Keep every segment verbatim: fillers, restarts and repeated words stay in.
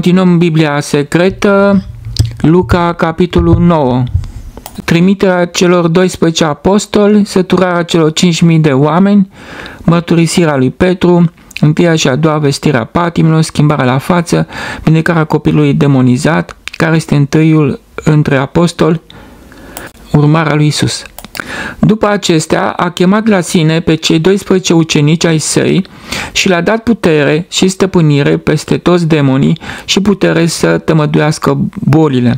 Continuăm Biblia secretă, Luca, capitolul nouă. Trimiterea celor doisprezece apostoli, săturarea celor cinci mii de oameni, mărturisirea lui Petru, întâia și a doua vestirea patimilor, schimbarea la față, vindecarea copilului demonizat, care este întâiul între apostoli, urmarea lui Isus. După acestea, a chemat la sine pe cei doisprezece ucenici ai săi și le-a dat putere și stăpânire peste toți demonii și putere să tămăduiască bolile.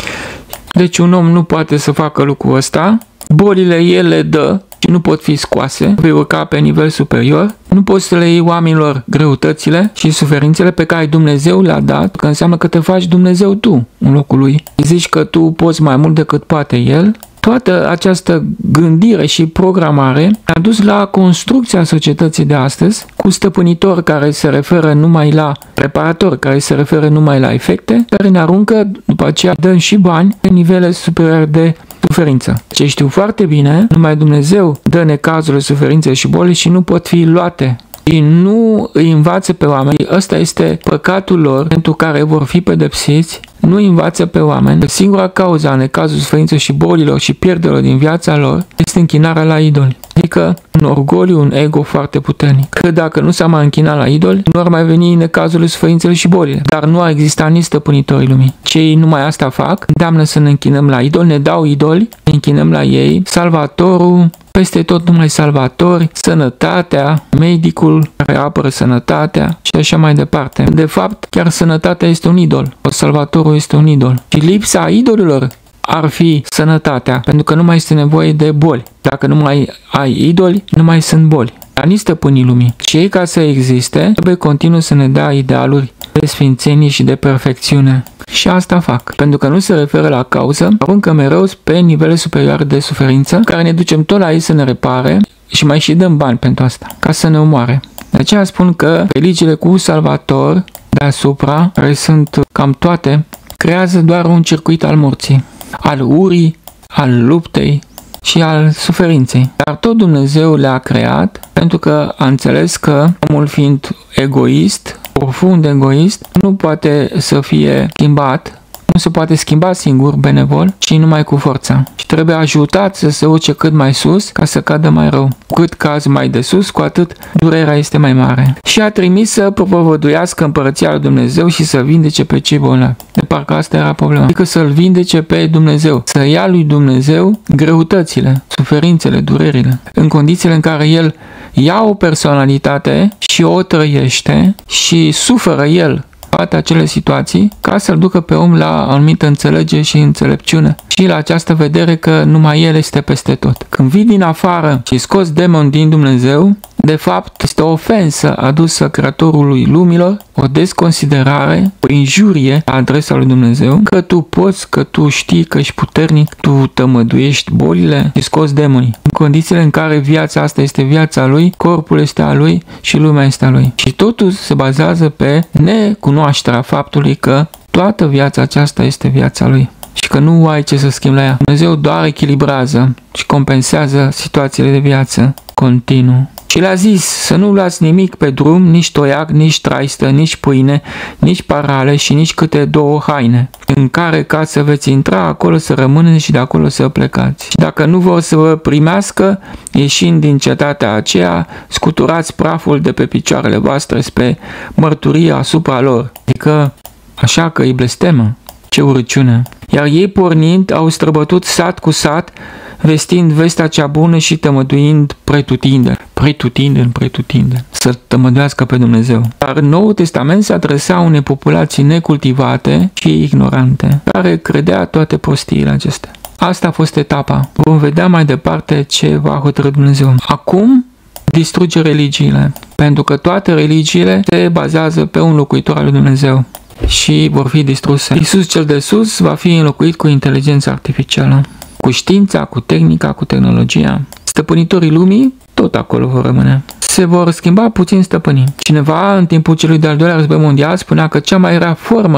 Deci un om nu poate să facă lucrul ăsta, bolile el le dă și nu pot fi scoase, vei urca pe nivel superior, nu poți să le iei oamenilor greutățile și suferințele pe care Dumnezeu le-a dat, că înseamnă că te faci Dumnezeu tu în locul lui. Zici că tu poți mai mult decât poate el. Toată această gândire și programare a dus la construcția societății de astăzi, cu stăpânitori care se referă numai la reparatori, care se referă numai la efecte, care ne aruncă, după aceea dăm și bani pe nivele superioare de suferință. Ce știu foarte bine, numai Dumnezeu dă necazurile, suferințele și bolile și nu pot fi luate. Și nu îi învață pe oameni, ăsta este păcatul lor pentru care vor fi pedepsiți, nu îi învață pe oameni. Singura cauza a necazului, suferinței și bolilor și pierderilor din viața lor este închinarea la idoli. Adică un orgoliu, un ego foarte puternic. Că dacă nu s-a mai închinat la idoli, nu ar mai veni necazurile, suferințele și bolile. Dar nu ar exista nici stăpânitorii lumii. Cei numai asta fac, înseamnă să ne închinăm la idoli, ne dau idoli, ne închinăm la ei, salvatorul, peste tot numai salvatori, sănătatea, medicul care apără sănătatea și așa mai departe. De fapt, chiar sănătatea este un idol, salvatorul este un idol. Și lipsa idolilor ar fi sănătatea, pentru că nu mai este nevoie de boli. Dacă nu mai ai idoli, nu mai sunt boli. Dar nici stăpânii lumii. Și ei, ca să existe, trebuie continuu să ne dea idealuri de sfințenie și de perfecțiune. Și asta fac. Pentru că nu se referă la cauză, aruncă mereu pe nivele superioare de suferință, care ne ducem tot la ei să ne repare și mai și dăm bani pentru asta, ca să ne omoare. De aceea spun că religiile cu salvator deasupra, care sunt cam toate, creează doar un circuit al morții, al urii, al luptei și al suferinței. Dar tot Dumnezeu le-a creat pentru că a înțeles că omul, fiind egoist, profund egoist, nu poate să fie schimbat, nu se poate schimba singur benevol și numai cu forța. Și trebuie ajutat să se urce cât mai sus ca să cadă mai rău. Cu cât cazi mai de sus, cu atât durerea este mai mare. Și a trimis să propovăduiască împărăția lui Dumnezeu și să vindece pe cei bolnavi. De parcă asta era problema. Adică să-L vindece pe Dumnezeu. Să ia lui Dumnezeu greutățile, suferințele, durerile. În condițiile în care El ia o personalitate și o trăiește și suferă El toate acele situații ca să-l ducă pe om la o anumită înțelegere și înțelepciune și la această vedere că numai El este peste tot. Când vii din afară și scoți demon din Dumnezeu, de fapt este o ofensă adusă Creatorului lumilor, o desconsiderare, o injurie la adresa lui Dumnezeu, că tu poți, că tu știi că ești puternic, tu tămăduiești bolile și scoți demonii. În condițiile în care viața asta este viața lui, corpul este a lui și lumea este a lui. Și totul se bazează pe necunoașterea faptului că toată viața aceasta este viața lui și că nu ai ce să schimbi la ea. Dumnezeu doar echilibrează și compensează situațiile de viață continuu. Și le-a zis să nu luați nimic pe drum, nici toiac, nici traistă, nici pâine, nici parale și nici câte două haine, în care ca să veți intra acolo să rămâneți și de acolo să plecați. Și dacă nu vor să vă primească, ieșind din cetatea aceea, scuturați praful de pe picioarele voastre spre mărturie asupra lor. Adică așa că îi blestemă. Ce urăciune! Iar ei pornind au străbătut sat cu sat, vestind vestea cea bună și tămăduind pretutindeni, pretutindeni, pretutindeni, să tămăduiască pe Dumnezeu. Dar în Noul Testament se adresa unei populații necultivate și ignorante, care credea toate prostiile acestea. Asta a fost etapa. Vom vedea mai departe ce va hotărî Dumnezeu. Acum distruge religiile, pentru că toate religiile se bazează pe un locuitor al lui Dumnezeu și vor fi distruse. Iisus cel de sus va fi înlocuit cu inteligența artificială, cu știința, cu tehnica, cu tehnologia. Stăpânitorii lumii tot acolo vor rămâne. Se vor schimba puțin stăpânii. Cineva în timpul celui de-al doilea război mondial spunea că cea mai rea formă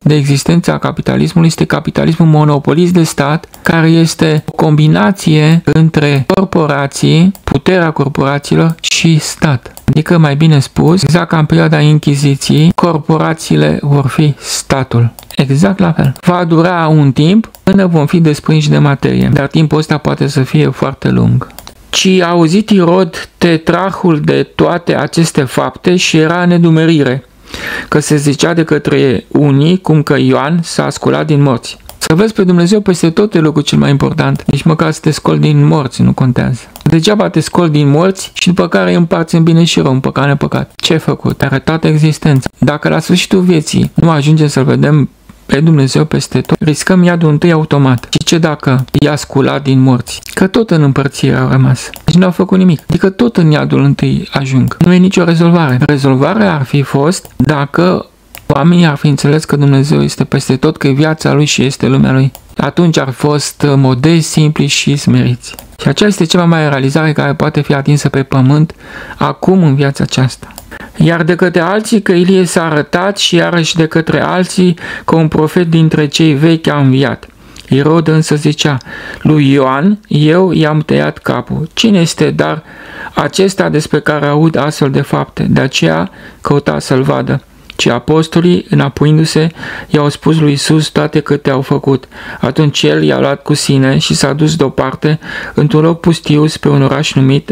de existența capitalismului este capitalismul monopolist de stat, care este o combinație între corporații, puterea corporațiilor și stat. Adică, mai bine spus, exact ca în perioada Inchiziției, corporațiile vor fi statul. Exact la fel. Va dura un timp până vom fi desprinși de materie, dar timpul ăsta poate să fie foarte lung. Ci a auzit Irod, tetrarhul, de toate aceste fapte și era în nedumerire, că se zicea de către unii cum că Ioan s-a sculat din morți. Să vezi pe Dumnezeu peste tot e lucrul cel mai important. Nici măcar să te scoli din morți, nu contează. Degeaba te scoli din morți și după care îi împarți în bine și rău, în păcat nepăcat. Ce ai făcut? Ai arătat existența. Dacă la sfârșitul vieții nu ajungem să-L vedem pe Dumnezeu peste tot, riscăm iadul întâi automat. Și ce dacă i-a sculat din morți? Că tot în împărțire au rămas. Deci nu au făcut nimic. Adică tot în iadul întâi ajung. Nu e nicio rezolvare. Rezolvarea ar fi fost dacă oamenii ar fi înțeles că Dumnezeu este peste tot, că e viața Lui și este lumea Lui. Atunci ar fost modesti, simpli și smeriți. Și aceasta este cea mai mare realizare care poate fi atinsă pe pământ acum în viața aceasta. Iar de către alții că Ilie s-a arătat și iarăși de către alții că un profet dintre cei vechi a înviat. Irod însă zicea lui Ioan, eu i-am tăiat capul. Cine este dar acesta despre care aud astfel de fapte? De aceea căuta să-l vadă. Ci apostolii, înapoiindu-se, i-au spus lui Iisus toate câte au făcut. Atunci el i-a luat cu sine și s-a dus deoparte într-un loc pustiu spre un oraș numit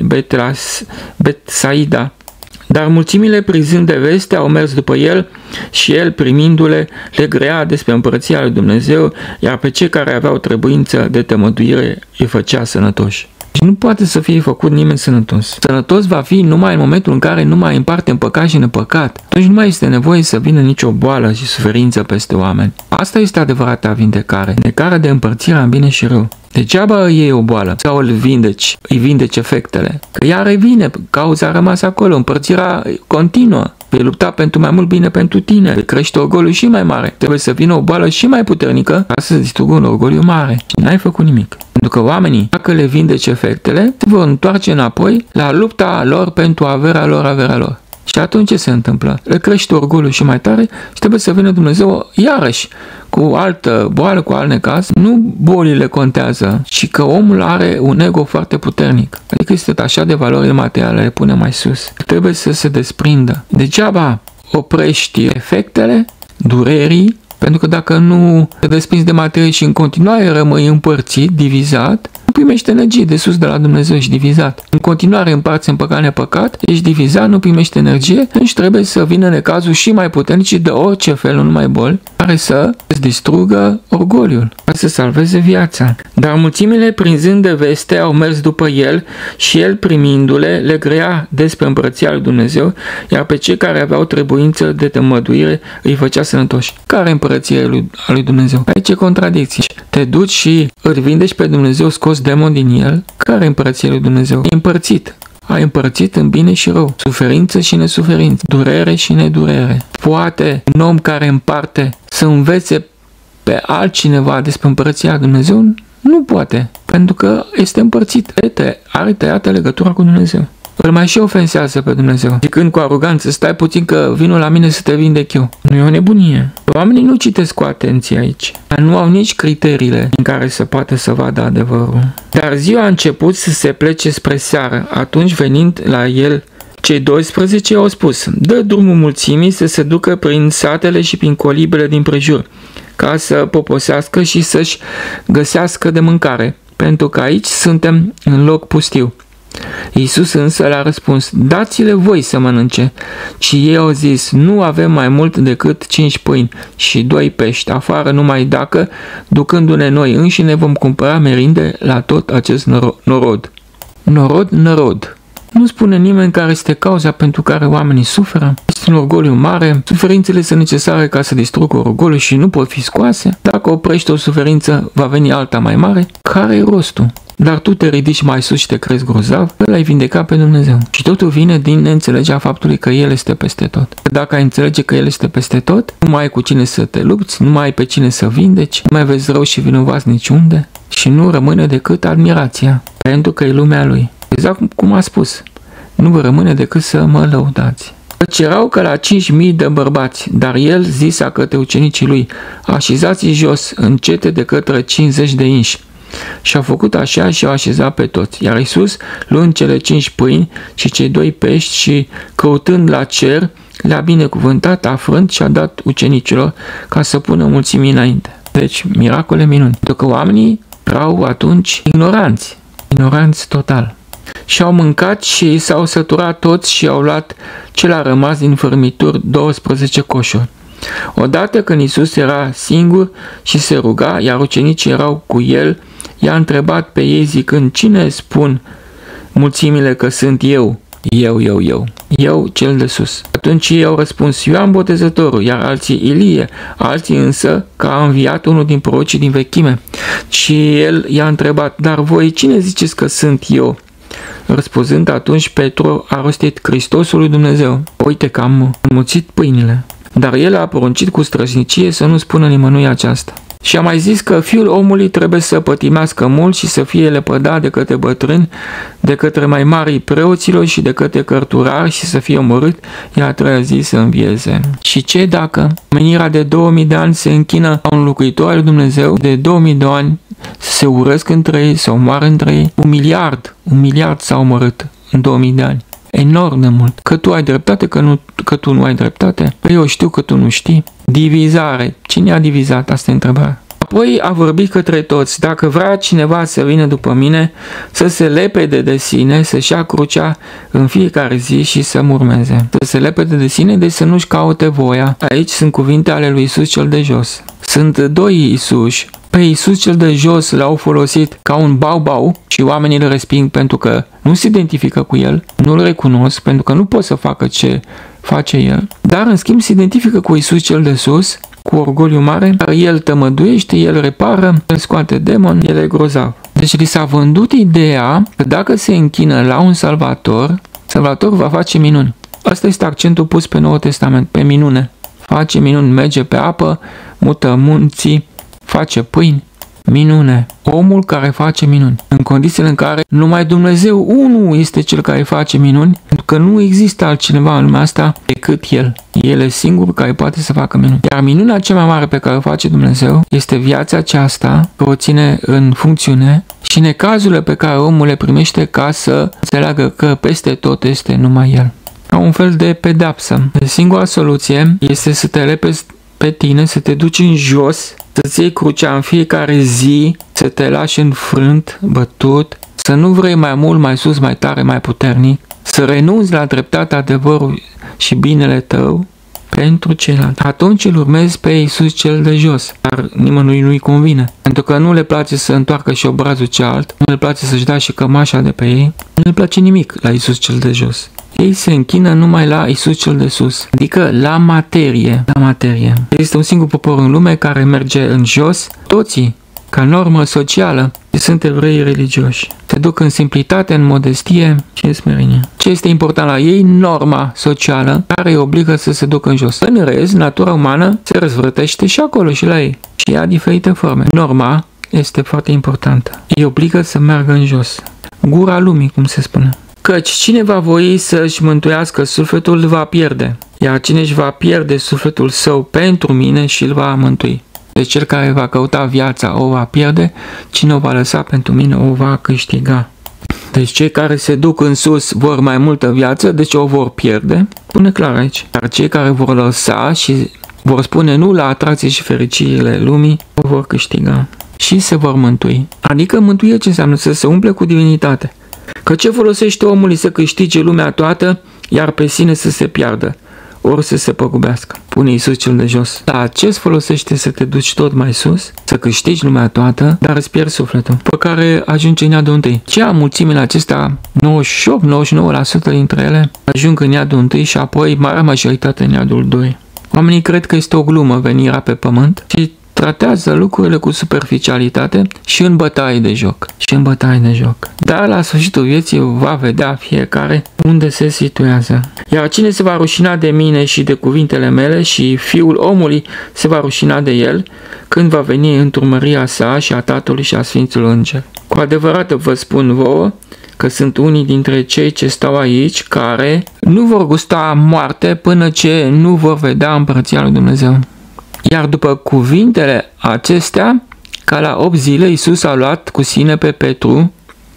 Betsaida. Dar mulțimile, prizând de veste, au mers după el și el, primindu-le, le grea despre împărăția lui Dumnezeu, iar pe cei care aveau trebuință de tămăduire îi făcea sănătoși. Și nu poate să fie făcut nimeni sănătos. Sănătos va fi numai în momentul în care nu mai împarte în păcat și nepăcat. Atunci nu mai este nevoie să vină nicio boală și suferință peste oameni. Asta este adevărata vindecare. Vindecarea de împărțirea în bine și rău. Degeaba iei o boală sau îl vindeci, îi vindeci efectele. Că ea revine, cauza a rămas acolo, împărțirea continuă. Vei lupta pentru mai mult bine pentru tine, vei crește orgoliu și mai mare. Trebuie să vină o boală și mai puternică ca să distrugă un orgoliu mare. Și n-ai făcut nimic. Pentru că oamenii, dacă le vindeci efectele, se vor întoarce înapoi la lupta lor pentru averea lor, averea lor. Și atunci ce se întâmplă? Le crește orgoliu și mai tare și trebuie să vină Dumnezeu iarăși cu altă boală, cu alt necaz. Nu bolile contează, ci că omul are un ego foarte puternic. Adică este așa de valori materiale, le pune mai sus. Trebuie să se desprindă. Degeaba oprești efectele durerii, pentru că dacă nu te desprinzi de materie și în continuare rămâi împărțit, divizat, nu primești energie de sus de la Dumnezeu, ești divizat. În continuare împarți în păcat nepăcat, ești divizat, nu primești energie, deci trebuie să vină necazul și mai puternici de orice fel, nu numai boli, care să îți distrugă orgoliul, ca să salveze viața. Dar mulțimile, prinzând de veste, au mers după el și el, primindu-le, le grea despre împărăția lui Dumnezeu, iar pe cei care aveau trebuință de tămăduire îi făcea sănătoși. Care e împărăția lui, a lui Dumnezeu? Aici e contradicție. Te duci și îl vindești pe Dumnezeu, scos demon din el. Care e împărăția lui Dumnezeu? E împărțit. Ai împărțit în bine și rău, suferință și nesuferință, durere și nedurere. Poate un om care împarte să învețe pe altcineva despre împărăția lui Dumnezeu? Nu poate, pentru că este împărțit. Are tăiată legătura cu Dumnezeu. Îl mai și ofensează pe Dumnezeu, zicând cu aroganță, stai puțin că vinul la mine să te vindec eu. Nu e o nebunie. Oamenii nu citesc cu atenție aici. Nu au nici criteriile în care se poate să vadă adevărul. Dar ziua a început să se plece spre seară. Atunci, venind la el, cei doisprezece au spus, dă drumul mulțimii să se ducă prin satele și prin colibele din prejur, ca să poposească și să-și găsească de mâncare, pentru că aici suntem în loc pustiu. Iisus însă le-a răspuns, dați-le voi să mănânce. Și ei au zis, nu avem mai mult decât cinci pâini și doi pești, afară numai dacă, ducându-ne noi înșine, vom cumpăra merinde la tot acest norod. Norod, nărod. Nu spune nimeni care este cauza pentru care oamenii suferă. Este un orgoliu mare, suferințele sunt necesare ca să distrugă orgoliul și nu pot fi scoase. Dacă oprești o suferință, va veni alta mai mare. Care e rostul? Dar tu te ridici mai sus și te crezi grozav, îl ai vindecat pe Dumnezeu. Și totul vine din neînțelegerea faptului că El este peste tot. Dacă ai înțelege că El este peste tot, nu mai ai cu cine să te lupți, nu mai ai pe cine să vindeci, nu mai vezi rău și vinovați niciunde și nu rămâne decât admirația, pentru că e lumea Lui. Exact cum a spus, nu vă rămâne decât să mă lăudați. Căci erau ca la cinci mii de bărbați, dar el zisa către ucenicii lui, așezați jos încete de către cincizeci de inși. Și au făcut așa și au așezat pe toți. Iar Iisus, luând cele cinci pâini și cei doi pești și căutând la cer, le-a binecuvântat, a frânt și a dat ucenicilor ca să pună mulțimii înainte. Deci, miracole, minuni. Pentru că oamenii erau atunci ignoranți, ignoranți total. Și au mâncat și s-au săturat toți și au luat ce l-a rămas din fărmituri, douăsprezece coșuri. Odată când Iisus era singur și se ruga, iar ucenicii erau cu el, i-a întrebat pe ei zicând, cine spun mulțimile că sunt eu? Eu, eu, eu. Eu, cel de sus. Atunci ei au răspuns, Ioan Botezătorul, iar alții Ilie, alții însă că a înviat unul din prorocii din vechime. Și el i-a întrebat, dar voi cine ziceți că sunt eu? Răspunzând atunci, Petru a rostit, Hristosul lui Dumnezeu. Uite că am înmulțit pâinile. Dar el a poruncit cu strășnicie să nu spună nimănui aceasta. Și a mai zis că fiul omului trebuie să pătimească mult și să fie lepădat de către bătrâni, de către mai mari preoților și de către cărturari și să fie omorât, iar a treia zi să învieze. Și ce dacă menirea de două mii de ani se închină la un locuitor al lui Dumnezeu, de două mii de ani se urăsc între ei, se omoară între ei? Un miliard, un miliard s-a omorât în două mii de ani. Enorm de mult. Că tu ai dreptate, că, nu, că tu nu ai dreptate? Păi eu știu că tu nu știi. Divizare. Cine a divizat? Asta e întrebarea. Apoi a vorbit către toți. Dacă vrea cineva să vină după mine, să se lepede de sine, să-și ia crucea în fiecare zi și să-mi urmeze. Să se lepede de sine, deci să nu-și caute voia. Aici sunt cuvinte ale lui Iisus cel de jos. Sunt doi Iisuși. Pe Iisus cel de jos l-au folosit ca un bau-bau și oamenii îl resping pentru că nu se identifică cu el, nu îl recunosc pentru că nu pot să facă ce face el, dar în schimb se identifică cu Iisus cel de sus, cu orgoliu mare, dar el tămăduiește, el repară, el scoate demon, el e grozav. Deci li s-a vândut ideea că dacă se închină la un salvator, salvatorul va face minuni. Asta este accentul pus pe Noul Testament, pe minune. Face minuni, merge pe apă, mută munții, face pâini, minune. Omul care face minuni. În condițiile în care numai Dumnezeu unul este cel care face minuni, pentru că nu există altcineva în lumea asta decât El. El e singurul care poate să facă minuni. Iar minunea cea mai mare pe care o face Dumnezeu este viața aceasta, că o ține în funcțiune și necazurile pe care omul le primește ca să înțeleagă că peste tot este numai El. Ca un fel de pedapsă. Singura soluție este să te lepezi pe tine, să te duci în jos, să-ți iei crucea în fiecare zi, să te lași înfrânt, bătut, să nu vrei mai mult, mai sus, mai tare, mai puternic, să renunți la dreptatea, adevărul și binele tău pentru ceilalți. Atunci îl urmezi pe Iisus cel de jos, dar nimănui nu-i convine, pentru că nu le place să întoarcă și obrazul cealalt, nu le place să-și dea și cămașa de pe ei, nu le place nimic la Iisus cel de jos. Ei se închină numai la Iisus cel de sus, adică la materie. La materie. Există un singur popor în lume care merge în jos, toții, ca normă socială, sunt evrei religioși. Se duc în simplitate, în modestie și în smerenie. Ce este important la ei? Norma socială care îi obligă să se ducă în jos. În rest, natura umană se răzvrătește și acolo și la ei și ia diferite forme. Norma este foarte importantă. Îi obligă să meargă în jos. Gura lumii, cum se spune. Căci cine va voi să-și mântuiască sufletul îl va pierde, iar cine își va pierde sufletul său pentru mine și îl va mântui. Deci cel care va căuta viața o va pierde, cine o va lăsa pentru mine o va câștiga. Deci cei care se duc în sus vor mai multă viață, deci o vor pierde, pune clar aici. Dar cei care vor lăsa și vor spune nu la atracție și fericirile lumii, o vor câștiga și se vor mântui. Adică mântuire ce înseamnă? Să se umple cu divinitate. Că ce folosește omului să câștige lumea toată, iar pe sine să se piardă, ori să se păgubească? Pune Iisus cel de jos. La ce îți folosește să te duci tot mai sus, să câștigi lumea toată, dar îți pierzi sufletul, pe care ajunge în iadul întâi? Ce am mulțimile acestea, nouăzeci și opt nouăzeci și nouă la sută dintre ele, ajung în iadul întâi și apoi marea majoritate în iadul doi. Oamenii cred că este o glumă venirea pe pământ și tratează lucrurile cu superficialitate și în bătaie de joc. Și în bătaie de joc. Dar la sfârșitul vieții va vedea fiecare unde se situează. Iar cine se va rușina de mine și de cuvintele mele și Fiul omului se va rușina de el când va veni într-urmăria sa și a Tatălui și a Sfinților Îngeri. Cu adevărat vă spun vouă că sunt unii dintre cei ce stau aici care nu vor gusta moarte până ce nu vor vedea împărăția lui Dumnezeu. Iar după cuvintele acestea, ca la opt zile, Iisus a luat cu sine pe Petru,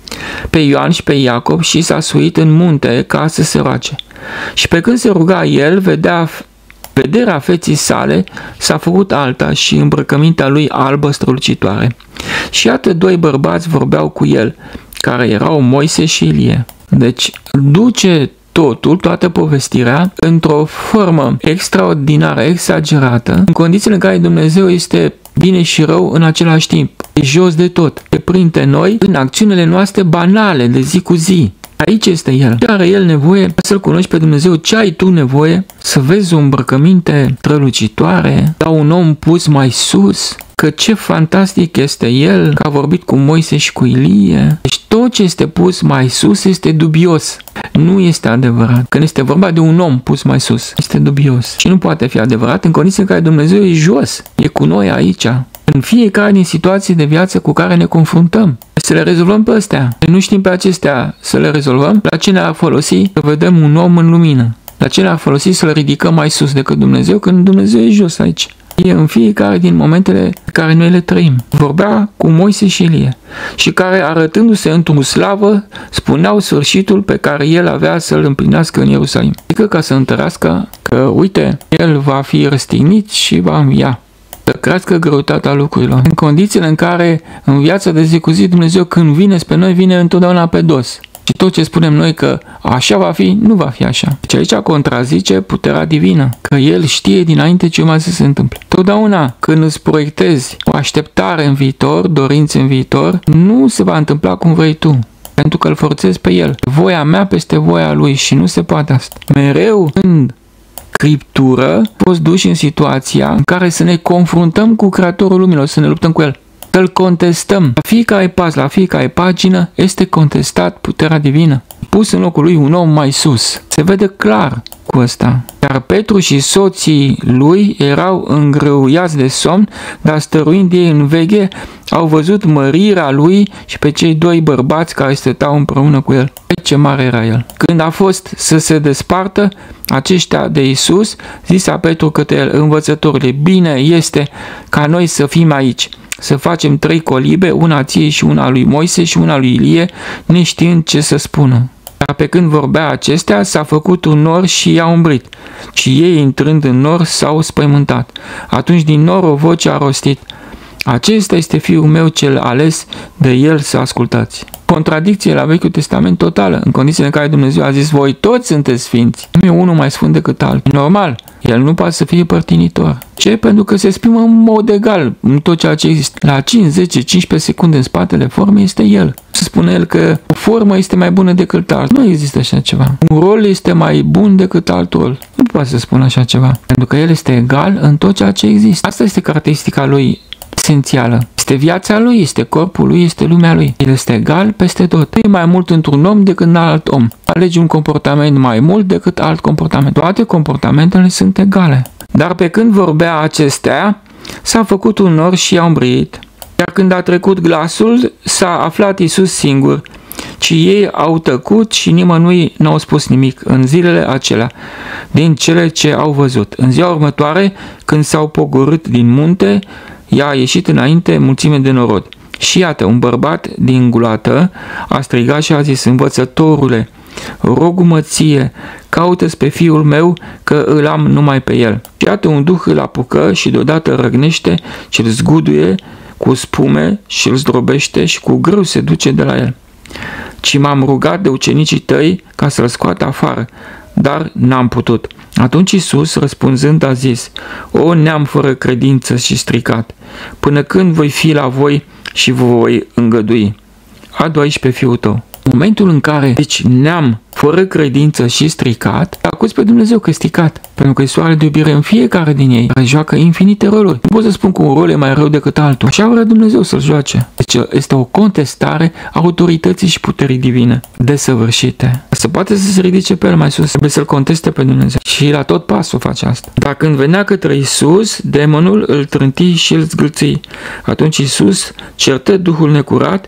pe Ioan și pe Iacob și s-a suit în munte ca să se roage. Și pe când se ruga el, vedea, vederea feții sale s-a făcut alta și îmbrăcămintea lui albă strălucitoare. Și iată doi bărbați vorbeau cu el, care erau Moise și Ilie. Deci duce totul, toată povestirea, într-o formă extraordinară, exagerată, în condițiile în care Dumnezeu este bine și rău în același timp. E jos de tot. E printre noi în acțiunile noastre banale, de zi cu zi. Aici este El. Ce are El nevoie să-L cunoști pe Dumnezeu? Ce ai tu nevoie? Să vezi o îmbrăcăminte strălucitoare, sau un om pus mai sus? Că ce fantastic este El, că a vorbit cu Moise și cu Ilie. Deci tot ce este pus mai sus este dubios. Nu este adevărat. Când este vorba de un om pus mai sus, este dubios. Și nu poate fi adevărat în condiții în care Dumnezeu e jos. E cu noi aici. În fiecare din situații de viață cu care ne confruntăm. Să le rezolvăm pe astea. Nu știm pe acestea să le rezolvăm. La ce ne-ar folosi să vedem un om în lumină? La ce ne-ar folosi să-L ridicăm mai sus decât Dumnezeu când Dumnezeu e jos aici? E în fiecare din momentele pe care noi le trăim. Vorbea cu Moise și Ilie și care, arătându-se într-o slavă, spuneau sfârșitul pe care el avea să-l împlinească în Ierusalim. Adică ca să întărească că, uite, el va fi răstignit și va învia. Să crească greutatea lucrurilor. În condițiile în care în viața de zi cu zi Dumnezeu când vine spre noi, vine întotdeauna pe dos. Și tot ce spunem noi că așa va fi, nu va fi așa. Deci aici contrazice puterea divină, că El știe dinainte ce mai să se întâmple. Totdeauna când îți proiectezi o așteptare în viitor, dorințe în viitor, nu se va întâmpla cum vrei tu. Pentru că îl forțezi pe El. Voia mea peste voia Lui și nu se poate asta. Mereu în Scriptură fost duși în situația în care să ne confruntăm cu Creatorul Lumilor, să ne luptăm cu El. Să-L contestăm. La fiecare pas, la fiecare pagină este contestat puterea divină. Pus în locul lui un om mai sus. Se vede clar cu ăsta. Iar Petru și soții lui erau îngreuiați de somn, dar stăruind ei în veche, au văzut mărirea lui și pe cei doi bărbați care stăteau împreună cu el. Ce mare era el. Când a fost să se despartă aceștia de Iisus, zisa Petru către el: învățătorule, bine este ca noi să fim aici, să facem trei colibe, una ție și una lui Moise și una lui Ilie, neștiind ce să spună. Dar pe când vorbea acestea, s-a făcut un nor și i-a umbrit. Și ei, intrând în nor, s-au spăimântat. Atunci din nor o voce a rostit: acesta este Fiul meu cel ales, de el să ascultați. Contradicție la Vechiul Testament totală, în condițiile în care Dumnezeu a zis: voi toți sunteți sfinți. Nu e unul mai sfânt decât altul. Normal, el nu poate să fie părtinitor. Ce? Pentru că se exprimă în mod egal în tot ceea ce există. La cinci, zece, cincisprezece secunde în spatele formei este el. Se spune el că o formă este mai bună decât altul. Nu există așa ceva. Un rol este mai bun decât alt rol. Nu poate să spună așa ceva. Pentru că el este egal în tot ceea ce există. Asta este caracteristica lui esențială. Este viața lui, este corpul lui, este lumea lui. El este egal peste tot. Nu e mai mult într-un om decât în alt om. Alege un comportament mai mult decât alt comportament. Toate comportamentele sunt egale. Dar pe când vorbea acestea, s-a făcut un nor și i-a umbrit. Iar când a trecut glasul, s-a aflat Iisus singur, ci ei au tăcut și nimănui n-au spus nimic în zilele acelea, din cele ce au văzut. În ziua următoare, când s-au pogorât din munte, i-a ieșit înainte mulțime de norod. Și iată, un bărbat din gulată a strigat și a zis: învățătorule, rogu-mă ție, caută-ți pe fiul meu, că îl am numai pe el. Și iată, un duh îl apucă și deodată răgnește și îl zguduie cu spume și îl zdrobește și cu greu se duce de la el. Ci m-am rugat de ucenicii tăi ca să-l scoată afară, dar n-am putut. Atunci Iisus, răspunzând, a zis: o neam fără credință și stricat, până când voi fi la voi și vă voi îngădui? Adu aici pe fiul tău. În momentul în care, deci, neam fără credință și stricat, acuz pe Dumnezeu că e stricat, pentru că e soare de iubire în fiecare din ei, care joacă infinite roluri. Nu pot să spun că un rol e mai rău decât altul. Așa vrea Dumnezeu să-l joace. Deci este o contestare a autorității și puterii divine, desăvârșite. Se poate să se ridice pe el mai sus, trebuie să-l conteste pe Dumnezeu. Și la tot pasul face asta. Dar când venea către Iisus, demonul îl trânti și îl zgâlții. Atunci Iisus certă duhul necurat,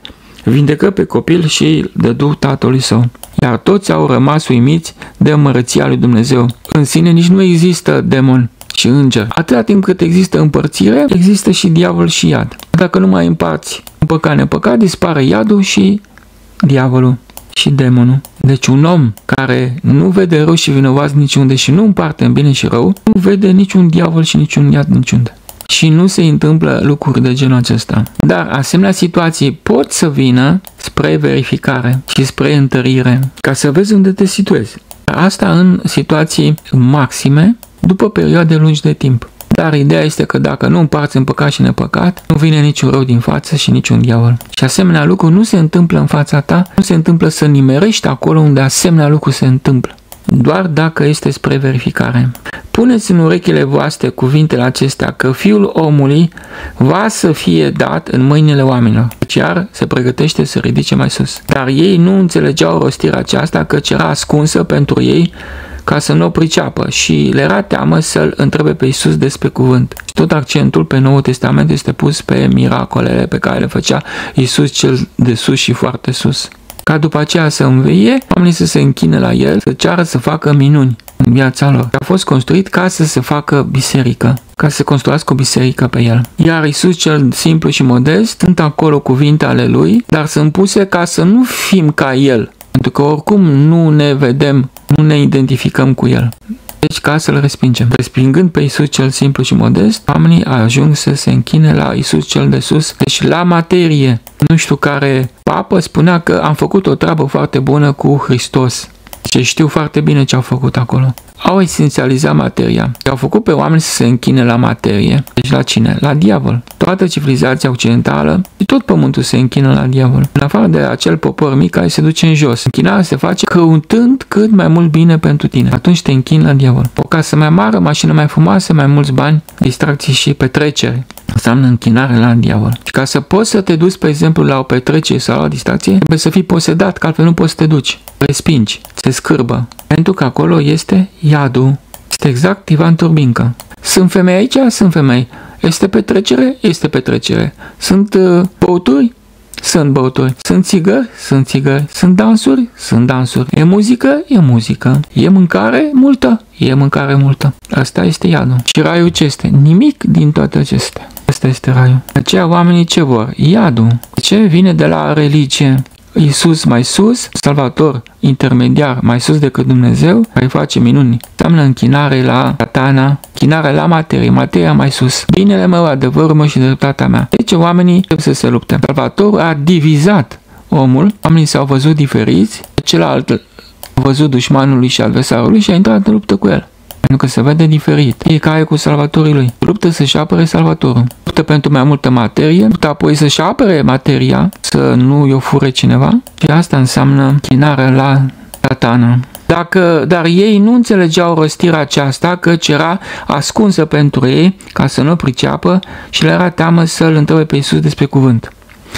vindecă pe copil și îl dădu tatălui său. Iar toți au rămas uimiți de măreția lui Dumnezeu. În sine nici nu există demon și înger. Atâta timp cât există împărțire, există și diavol și iad. Dacă nu mai împarți în păcat nepăcat, dispare iadul și diavolul și demonul. Deci un om care nu vede rău și vinovat niciunde și nu împarte în bine și rău, nu vede niciun diavol și niciun iad niciunde. Și nu se întâmplă lucruri de genul acesta. Dar asemenea situații pot să vină spre verificare și spre întărire, ca să vezi unde te situezi. Asta în situații maxime, după perioade lungi de timp. Dar ideea este că dacă nu împarți în păcat și nepăcat, nu vine niciun rău din față și niciun diavol. Și asemenea lucru nu se întâmplă în fața ta, nu se întâmplă să nimerești acolo unde asemenea lucru se întâmplă. Doar dacă este spre verificare. Puneți în urechile voastre cuvintele acestea că Fiul omului va să fie dat în mâinile oamenilor, iar se pregătește să ridice mai sus. Dar ei nu înțelegeau rostirea aceasta, căci era ascunsă pentru ei ca să nu o priceapă și le era teamă să-L întrebe pe Iisus despre cuvânt. Și tot accentul pe Noul Testament este pus pe miracolele pe care le făcea Iisus cel de sus și foarte sus. Ca după aceea să înveie, oamenii să se închine la El, să ceară să facă minuni în viața lor. A fost construit ca să se facă biserică, ca să se construiască o biserică pe El. Iar Iisus cel simplu și modest, sunt acolo cuvinte ale Lui, dar sunt puse ca să nu fim ca El, pentru că oricum nu ne vedem, nu ne identificăm cu El. Deci ca să-L respingem. Respingând pe Iisus cel simplu și modest, oamenii ajung să se închine la Iisus cel de sus, deci la materie. Nu știu care papă spunea că am făcut o treabă foarte bună cu Hristos. Și știu foarte bine ce au făcut acolo. Au esențializat materia. Au făcut pe oameni să se închine la materie. Deci la cine? La diavol. Toată civilizația occidentală și tot pământul se închină la diavol. În afară de acel popor mic care se duce în jos. Închinarea se face căutând cât mai mult bine pentru tine. Atunci te închini la diavol. O casă mai mare, mașină mai frumoasă, mai mulți bani, distracții și petrecere. Înseamnă închinare la diavol. Și ca să poți să te duci, pe exemplu, la o petrecere sau la o distracție, trebuie să fii posedat, că altfel nu poți să te duci. Respingi, se scârbă. Pentru că acolo este iadul. Este exact Ivan Turbincă. Sunt femei aici? Sunt femei. Este petrecere? Este petrecere. Sunt uh, băuturi? Sunt băuturi. Sunt țigări? Sunt țigări. Sunt dansuri? Sunt dansuri. E muzică? E muzică. E mâncare? Multă? E mâncare multă. Asta este iadul. Și raiul ce este? Nimic din toate acestea. Asta este raiul. De aceea oamenii ce vor? Iadul. De ce? Vine de la religie. Iisus mai sus, Salvator intermediar mai sus decât Dumnezeu, care face minuni. Înseamnă închinare la satana, închinare la materie, materia mai sus. Binele meu, adevărul meu și dreptatea mea. Deci oamenii trebuie să se lupte. Salvatorul a divizat omul, oamenii s-au văzut diferiți, celălalt a văzut dușmanului și adversarului și a intrat în luptă cu el. Pentru că se vede diferit. Fiecare cu salvatorii lui. Luptă să-și apere salvatorul. Luptă pentru mai multă materie, luptă apoi să-și apere materia, să nu i-o fure cineva. Și asta înseamnă închinarea la satana. Dacă, dar ei nu înțelegeau rostirea aceasta, căci era ascunsă pentru ei, ca să nu o priceapă și le era teamă să-L întrebe pe Iisus despre cuvânt.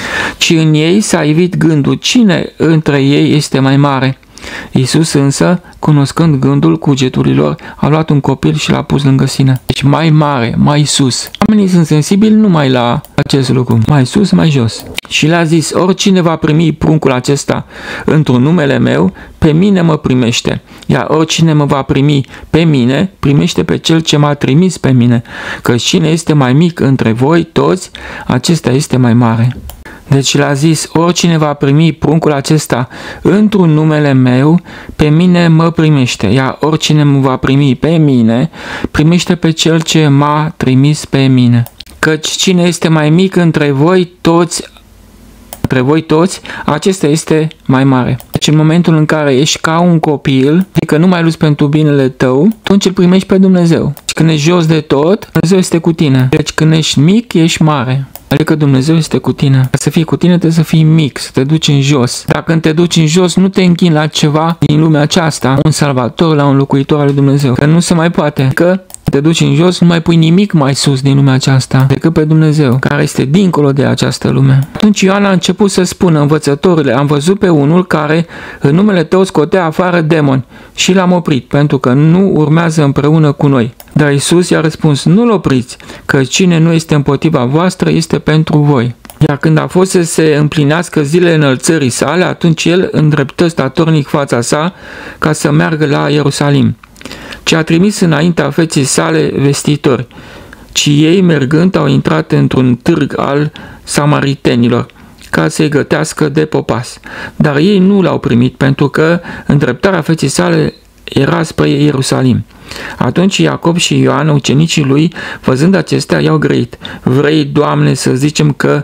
Ci în ei s-a ivit gândul, cine între ei este mai mare? Iisus însă, cunoscând gândul cugeturilor, a luat un copil și l-a pus lângă sine. Deci mai mare, mai sus. Oamenii sunt sensibili numai la acest lucru. Mai sus, mai jos. Și le-a zis, oricine va primi pruncul acesta într-un numele meu, pe mine mă primește. Iar oricine mă va primi pe mine, primește pe cel ce m-a trimis pe mine. Căci cine este mai mic între voi toți, acesta este mai mare. Deci le-a zis, oricine va primi pruncul acesta într-un numele meu, pe mine mă primește. Iar oricine mă va primi pe mine, primește pe cel ce m-a trimis pe mine. Căci cine este mai mic între voi toți, între voi toți, acesta este mai mare. Deci în momentul în care ești ca un copil, adică nu mai luți pentru binele tău, atunci îl primești pe Dumnezeu. Și când ești jos de tot, Dumnezeu este cu tine. Deci când ești mic, ești mare. Adică Dumnezeu este cu tine. Ca să fii cu tine trebuie să fii mic, să te duci în jos. Dacă când te duci în jos, nu te închini la ceva din lumea aceasta, un salvator, la un locuitor al lui Dumnezeu. Că nu se mai poate. Că te duci în jos, nu mai pui nimic mai sus din lumea aceasta decât pe Dumnezeu, care este dincolo de această lume. Atunci Ioan a început să spună, învățătorile, am văzut pe unul care în numele tău scotea afară demoni și l-am oprit, pentru că nu urmează împreună cu noi. Dar Iisus i-a răspuns, nu-l opriți, că cine nu este împotriva voastră este pentru voi. Iar când a fost să se împlinească zilele înălțării sale, atunci el îndreptă statornic fața sa ca să meargă la Ierusalim. Ce a trimis înaintea feței sale vestitori, ci ei, mergând, au intrat într-un târg al samaritenilor, ca să-i gătească de popas. Dar ei nu l-au primit, pentru că îndreptarea feței sale era spre Ierusalim. Atunci Iacob și Ioan, ucenicii lui, văzând acestea, i-au grăit: vrei, Doamne, să zicem că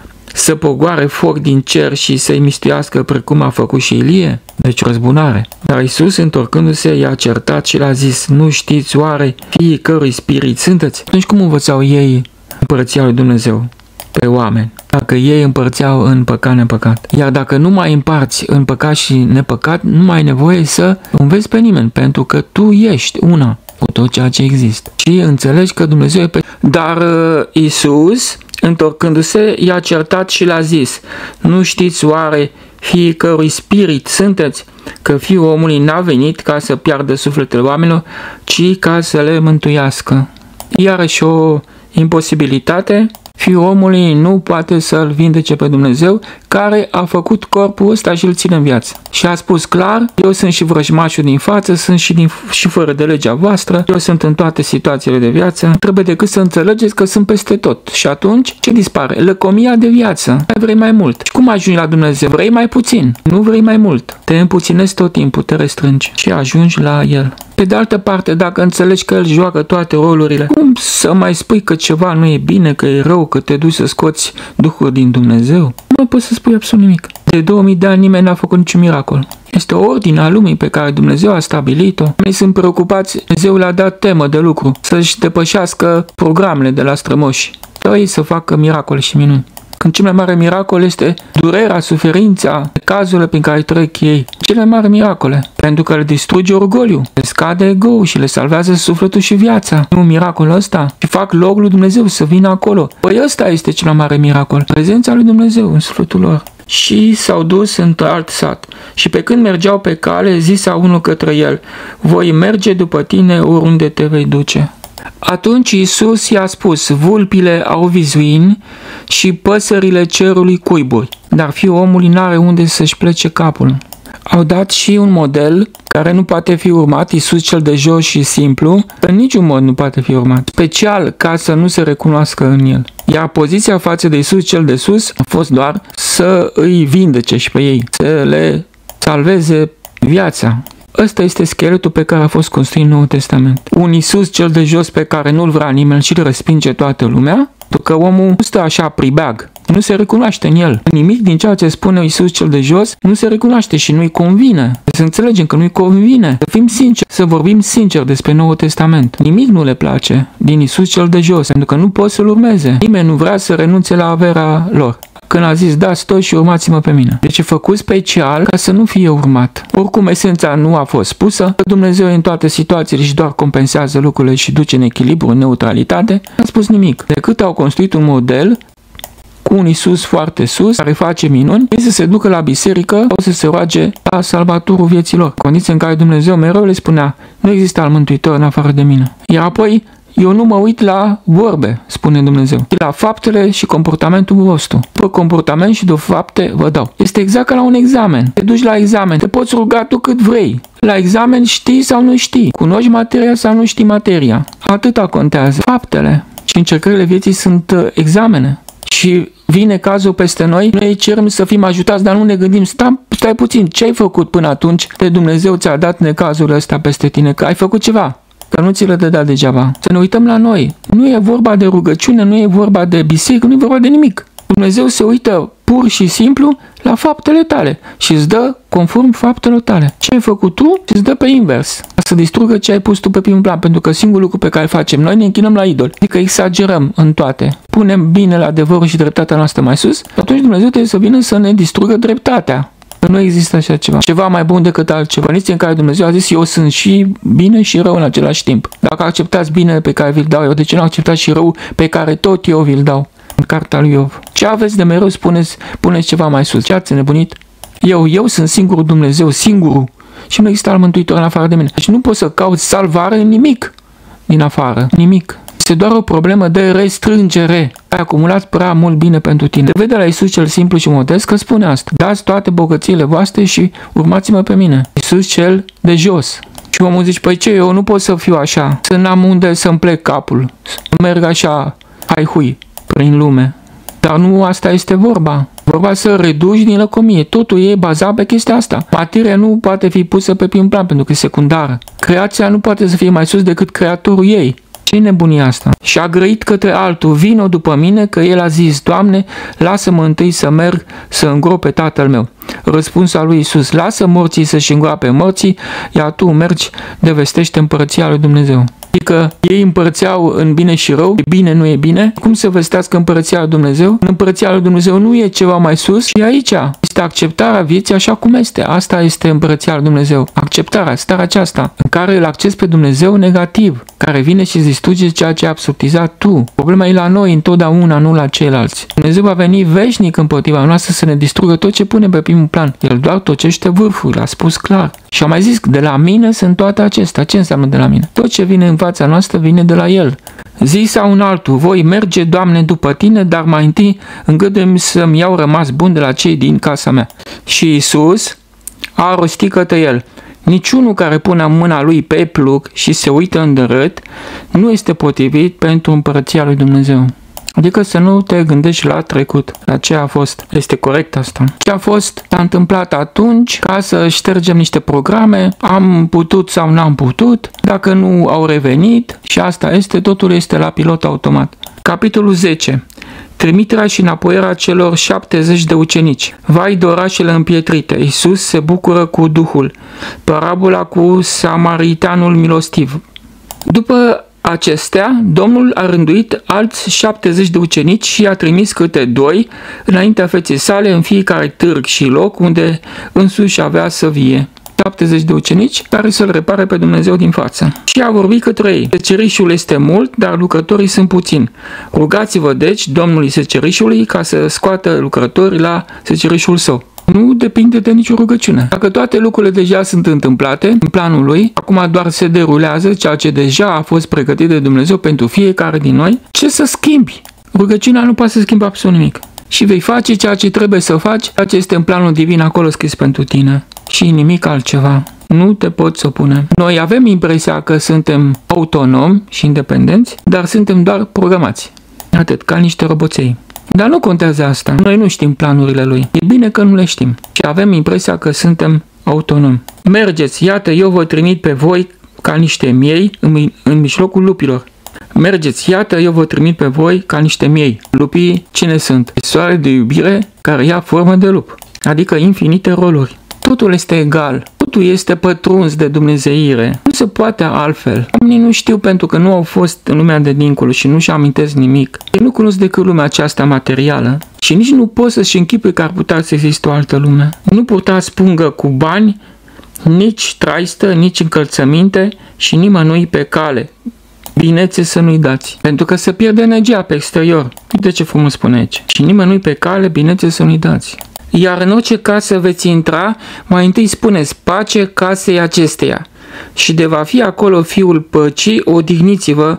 să pogoare foc din cer și să-i mistuiască precum a făcut și Ilie? Deci răzbunare. Dar Iisus, întorcându-se, i-a certat și le-a zis: nu știți oare fiii cărui spirit sunteți? Atunci cum învățau ei împărăția lui Dumnezeu pe oameni, dacă ei împărțeau în păcat nepăcat? Iar dacă nu mai împarți în păcat și nepăcat, nu mai ai nevoie să înveți pe nimeni, pentru că tu ești una cu tot ceea ce există și înțelegi că Dumnezeu e pe... Dar uh, Iisus, întorcându-se, i-a certat și le-a zis: nu știți oare fiii cărui spirit sunteți, că Fiul omului n-a venit ca să piardă sufletele oamenilor, ci ca să le mântuiască? Iarăși o imposibilitate. Fiul omului nu poate să-L vindece pe Dumnezeu, care a făcut corpul ăsta și îl ține în viață. Și a spus clar: eu sunt și vrăjmașul din față, sunt și, din, și fără de legea voastră, eu sunt în toate situațiile de viață, trebuie decât să înțelegeți că sunt peste tot. Și atunci, ce dispare? Lăcomia de viață. Vrei mai mult. Și cum ajungi la Dumnezeu? Vrei mai puțin, nu vrei mai mult. Te împuținezi tot timpul, te restrângi și ajungi la El. Pe de altă parte, dacă înțelegi că El joacă toate rolurile, cum să mai spui că ceva nu e bine, că e rău, că te duci să scoți duhuri din Dumnezeu? Nu poți să spui absolut nimic. De două mii de ani nimeni n-a făcut niciun miracol. Este o ordine a lumii pe care Dumnezeu a stabilit-o. Ei sunt preocupați, Dumnezeu le-a dat temă de lucru, să-și depășească programele de la strămoși. Ei să facă miracole și minuni. Când cel mai mare miracol este durerea, suferința, cazurile prin care trec ei. Cele mai mari miracole, pentru că le distruge orgoliu, le scade ego și le salvează sufletul și viața. Nu miracolul ăsta? Și fac loc lui Dumnezeu să vină acolo. Păi ăsta este cel mai mare miracol, prezența lui Dumnezeu în sufletul lor. Și s-au dus într-alt sat. Și pe când mergeau pe cale, zisa unul către el: voi merge după tine oriunde te vei duce. Atunci Iisus i-a spus: vulpile au vizuini și păsările cerului cuiburi, dar Fiul omului n-are unde să-și plece capul. Au dat și un model care nu poate fi urmat, Iisus cel de jos și simplu, în niciun mod nu poate fi urmat, special ca să nu se recunoască în el. Iar poziția față de Iisus cel de sus a fost doar să îi vindece și pe ei, să le salveze viața. Ăsta este scheletul pe care a fost construit în Noul Testament. Un Iisus cel de jos pe care nu-l vrea nimeni și îl respinge toată lumea, pentru că omul nu stă așa pribeag, nu se recunoaște în el. Nimic din ceea ce spune Iisus cel de jos nu se recunoaște și nu-i convine. Să înțelegem că nu-i convine. Să fim sinceri, să vorbim sincer despre Noul Testament. Nimic nu le place din Iisus cel de jos, pentru că nu pot să-l urmeze. Nimeni nu vrea să renunțe la averea lor. Când a zis: dați tot și urmați-mă pe mine. Deci e făcut special ca să nu fie urmat. Oricum esența nu a fost spusă, că Dumnezeu în toate situațiile și doar compensează lucrurile și duce în echilibru, în neutralitate, n-a spus nimic. Decât au construit un model cu un Iisus foarte sus, care face minuni, să se ducă la biserică, o să se roage la salvatorul vieților. Condiție în care Dumnezeu mereu le spunea: nu există alt mântuitor în afară de mine. Iar apoi: eu nu mă uit la vorbe, spune Dumnezeu, ci la faptele și comportamentul vostru. După comportament și după fapte vă dau. Este exact ca la un examen. Te duci la examen, te poți ruga tu cât vrei. La examen știi sau nu știi, cunoști materia sau nu știi materia. Atâta contează. Faptele și încercările vieții sunt examene. Și vine cazul peste noi, noi cerem să fim ajutați, dar nu ne gândim: stai, stai puțin, ce ai făcut până atunci de Dumnezeu ți-a dat necazul ăsta peste tine? Că ai făcut ceva. Că nu ți le dădea degeaba. Să ne uităm la noi. Nu e vorba de rugăciune, nu e vorba de biserică, nu e vorba de nimic. Dumnezeu se uită pur și simplu la faptele tale și îți dă conform faptelor tale. Ce ai făcut tu și îți dă pe invers. Ca să distrugă ce ai pus tu pe primul plan, pentru că singurul lucru pe care îl facem noi, ne închinăm la idoli. Adică exagerăm în toate. Punem binele, adevărul și dreptatea noastră mai sus, atunci Dumnezeu trebuie să vină să ne distrugă dreptatea. Nu există așa ceva. Ceva mai bun decât altceva. Condiție în care Dumnezeu a zis: eu sunt și bine și rău în același timp. Dacă acceptați binele pe care vi-l dau eu, de ce nu acceptați și rău pe care tot eu vi-l dau? În cartea lui Iov. Ce aveți de mereu spuneți, puneți ceva mai sus. Ce ați nebunit? Eu, eu sunt singurul Dumnezeu, singurul. Și nu există alt mântuitor în afară de mine. Deci nu poți să cauți salvare în nimic din afară. Nimic. Este doar o problemă de restrângere. Ai acumulat prea mult bine pentru tine. Se vede la Iisus cel simplu și modest că spune asta. Dați toate bogățiile voastre și urmați-mă pe mine. Iisus cel de jos. Și omul zice, păi ce, eu nu pot să fiu așa, să n-am unde să-mi plec capul, să merg așa, hai hui, prin lume. Dar nu asta este vorba. Vorba să reduci din lăcomie. Totul e bazat pe chestia asta. Materia nu poate fi pusă pe prim plan pentru că e secundară. Creația nu poate să fie mai sus decât creatorul ei. Ce nebunie asta? Și a grăit către altul, vino după mine, că el a zis, Doamne, lasă-mă întâi să merg să îngrop pe tatăl meu. Răspunsul lui Iisus, lasă morții să-și îngroape morții, iar tu mergi de vestește împărăția lui Dumnezeu. Adică ei împărțeau în bine și rău, e bine, nu e bine. Cum să vestească împărăția lui Dumnezeu? În împărăția lui Dumnezeu nu e ceva mai sus și aici este acceptarea vieții așa cum este. Asta este împărăția lui Dumnezeu. Acceptarea, starea aceasta, în care îl accesi pe Dumnezeu negativ, care vine și distruge ceea ce ai absurdizat tu. Problema e la noi întotdeauna, nu la ceilalți. Dumnezeu va veni veșnic împotriva noastră să ne distrugă tot ce pune pe primul plan. El doar tocește vârful, l-a spus clar. Și am mai zis, de la mine sunt toate acestea. Ce înseamnă de la mine? Tot ce vine în fața noastră vine de la El. Zisa un altul, voi merge, Doamne, după tine, dar mai întâi îngăduie-mi să-mi iau rămas bun de la cei din casa mea. Și Iisus a rostit către el, niciunul care pune mâna lui pe plug și se uită îndărât nu este potrivit pentru împărăția lui Dumnezeu. Adică să nu te gândești la trecut, la ce a fost. Este corect asta. Ce a fost, s-a întâmplat atunci, ca să ștergem niște programe, am putut sau n-am putut, dacă nu au revenit și asta este, totul este la pilot automat. Capitolul zece. Trimiterea și înapoierea celor șaptezeci de ucenici. Vai de orașele împietrite, Iisus se bucură cu Duhul. Parabola cu samaritanul milostiv. După acestea, Domnul a rânduit alți șaptezeci de ucenici și a trimis câte doi înaintea feței sale în fiecare târg și loc unde însuși avea să vie. șaptezeci de ucenici care să-L repare pe Dumnezeu din față. Și a vorbit către ei. Secerișul este mult, dar lucrătorii sunt puțini. Rugați-vă deci Domnului secerișului ca să scoată lucrătorii la secerișul său. Nu depinde de nicio rugăciune. Dacă toate lucrurile deja sunt întâmplate în planul lui, acum doar se derulează ceea ce deja a fost pregătit de Dumnezeu pentru fiecare din noi, ce să schimbi? Rugăciunea nu poate să schimbe absolut nimic. Și vei face ceea ce trebuie să faci, ceea ce este în planul divin acolo scris pentru tine. Și nimic altceva. Nu te poți opune. Noi avem impresia că suntem autonomi și independenți, dar suntem doar programați. Atât, ca niște roboței. Dar nu contează asta. Noi nu știm planurile lui. E bine că nu le știm. Și avem impresia că suntem autonomi. Mergeți, iată, eu vă trimit pe voi ca niște miei în, în mijlocul lupilor. Mergeți, iată, eu vă trimit pe voi ca niște miei. Lupii cine sunt? Soare de iubire care ia formă de lup. Adică infinite roluri. Totul este egal. Totul este pătruns de dumnezeire. Nu se poate altfel. Oamenii nu știu pentru că nu au fost în lumea de dincolo și nu-și amintesc nimic. Ei nu cunosc decât lumea aceasta materială. Și nici nu pot să-și închipui că ar putea să existe o altă lume. Nu putea spungă cu bani, nici traistă, nici încălțăminte și nimănui pe cale. Binețe să nu-i dați, pentru că se pierde energia pe exterior. Uite ce frumos spune aici. Și nimănui pe cale, binețe să nu-i dați. Iar în orice casă veți intra, mai întâi spuneți pace casei acesteia. Și de va fi acolo fiul păcii, odihniți-vă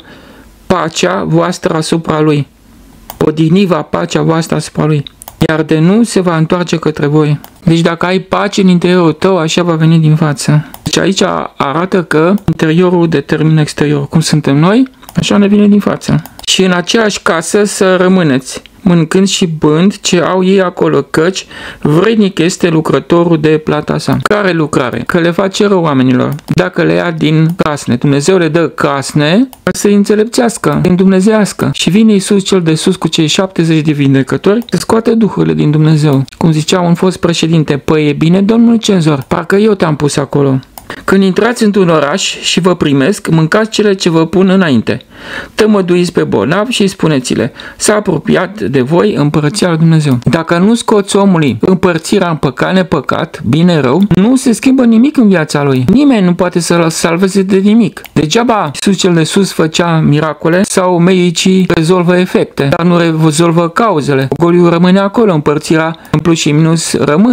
pacea voastră asupra lui. Odihni-vă pacea voastră asupra lui. Iar de nu se va întoarce către voi. Deci dacă ai pace în interiorul tău, așa va veni din față. Deci aici arată că interiorul determină exteriorul. Cum suntem noi, așa ne vine din față. Și în aceeași casă să rămâneți, mâncând și bând ce au ei acolo, căci vrednic este lucrătorul de plata sa. Care lucrare? Că le face rău oamenilor. Dacă le ia din casne, Dumnezeu le dă casne ca să-i înțelepțească, din dumnezească. Și vine Iisus cel de sus cu cei șaptezeci de vindecători să scoate duhurile din Dumnezeu. Cum zicea un fost președinte, păi e bine, domnul cenzor, parcă eu te-am pus acolo. Când intrați într-un oraș și vă primesc, mâncați cele ce vă pun înainte. Tămăduiți pe bolnavi și spuneți-le, s-a apropiat de voi împărăția lui Dumnezeu. Dacă nu scoți omului împărțirea în păcat, nepăcat, bine, rău, nu se schimbă nimic în viața lui. Nimeni nu poate să-l salveze de nimic. Degeaba Iisus cel de sus făcea miracole sau medicii rezolvă efecte, dar nu rezolvă cauzele. Goliul rămâne acolo, împărțirea în plus și minus rămâne.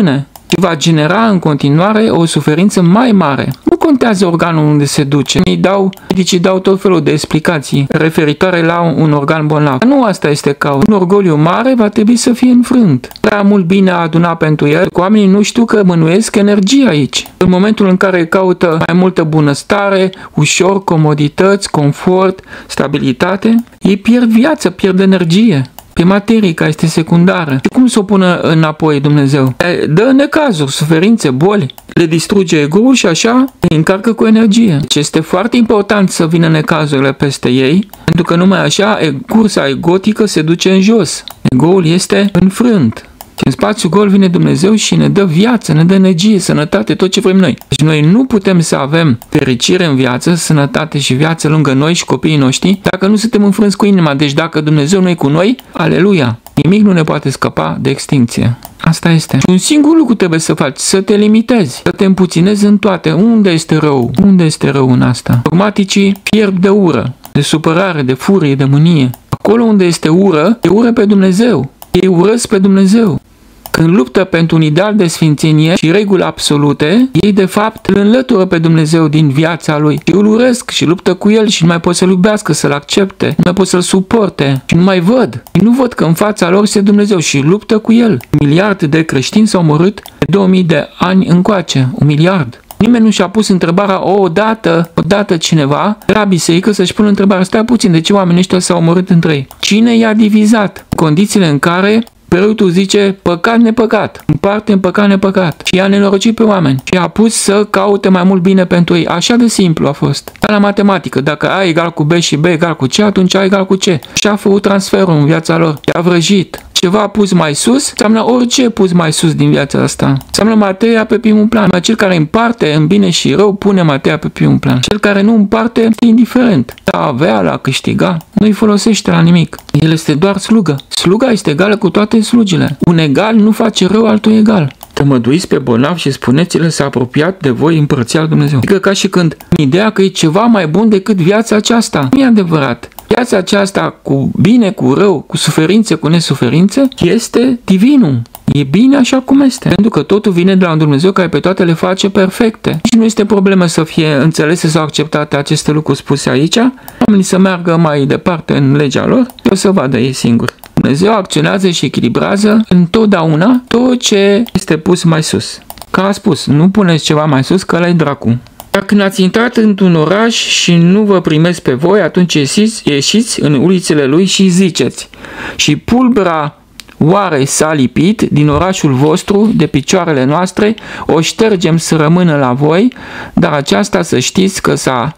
și va genera în continuare o suferință mai mare. Nu contează organul unde se duce. Îi dau, medicii dau tot felul de explicații referitoare la un organ bolnav. Nu asta este cauza. Un orgoliu mare va trebui să fie înfrânt. Prea mult bine a adunat pentru el, că oamenii nu știu că mânuiesc energie aici. În momentul în care caută mai multă bunăstare, ușor, comodități, confort, stabilitate, ei pierd viață, pierd energie pe materie care este secundară. Și cum să o pună înapoi Dumnezeu? Dă necazuri, suferințe, boli, le distruge ego-ul și așa îi încarcă cu energie. Deci este foarte important să vină necazurile peste ei, pentru că numai așa cursa egotică se duce în jos. Ego-ul este înfrânt. Și în spațiul gol vine Dumnezeu și ne dă viață, ne dă energie, sănătate, tot ce vrem noi. Deci noi nu putem să avem fericire în viață, sănătate și viață lângă noi și copiii noștri dacă nu suntem înfrânți cu inima. Deci dacă Dumnezeu nu e cu noi, aleluia, nimic nu ne poate scăpa de extinție. Asta este. Și un singur lucru trebuie să faci, să te limitezi, să te împuținezi în toate. Unde este rău? Unde este rău în asta? Dogmaticii fierb de ură, de supărare, de furie, de mânie. Acolo unde este ură, e ură pe Dumnezeu. Ei urăsc pe Dumnezeu. Când luptă pentru un ideal de sfințenie și reguli absolute, ei de fapt îl înlătură pe Dumnezeu din viața lui și îl urăsc și luptă cu el și nu mai pot să-l iubească, să-l accepte, nu mai pot să-l suporte și nu mai văd. Și nu văd că în fața lor este Dumnezeu și luptă cu el. Un miliard de creștini s-au omorât de două mii de ani încoace. Un miliard. Nimeni nu și-a pus întrebarea o dată, o dată cineva de la biserică să-și pună întrebarea, stai puțin, de ce oamenii ăștia s-au omorât între ei? Cine i-a divizat? Condițiile în care preotul zice păcat nepăcat, împarte în păcat nepăcat și i-a nenorocit pe oameni și i-a pus să caute mai mult bine pentru ei. Așa de simplu a fost. Ca la matematică, dacă A egal cu B și B egal cu C, atunci A egal cu C. Și a făcut transferul în viața lor. I-a vrăjit. Ceva pus mai sus, înseamnă orice pus mai sus din viața asta. Înseamnă materia pe primul plan. Cel care împarte în bine și rău pune materia pe primul plan. Cel care nu împarte e indiferent. La avea, la câștiga, nu îi folosește la nimic. El este doar slugă. Sluga este egală cu toate slugile. Un egal nu face rău altul egal. Tămăduiți pe bolnav și spuneți-le s-a apropiat de voi împărăția lui Dumnezeu. Adică ca și când ideea că e ceva mai bun decât viața aceasta. Nu e adevărat. Viața aceasta cu bine, cu rău, cu suferințe, cu nesuferințe, este divinul. E bine așa cum este. Pentru că totul vine de la un Dumnezeu care pe toate le face perfecte. Și nu este problemă să fie înțelese sau acceptate aceste lucruri spuse aici. Oamenii să meargă mai departe în legea lor și o să vadă ei singuri. Dumnezeu acționează și echilibrează întotdeauna tot ce este pus mai sus. Ca a spus, nu puneți ceva mai sus că ăla e dracu. Dar când ați intrat într-un oraș și nu vă primesc pe voi, atunci ieșiți, ieșiți în ulițele lui și ziceți: și pulbera oare s-a lipit din orașul vostru, de picioarele noastre, o ștergem să rămână la voi, dar aceasta să știți că s-a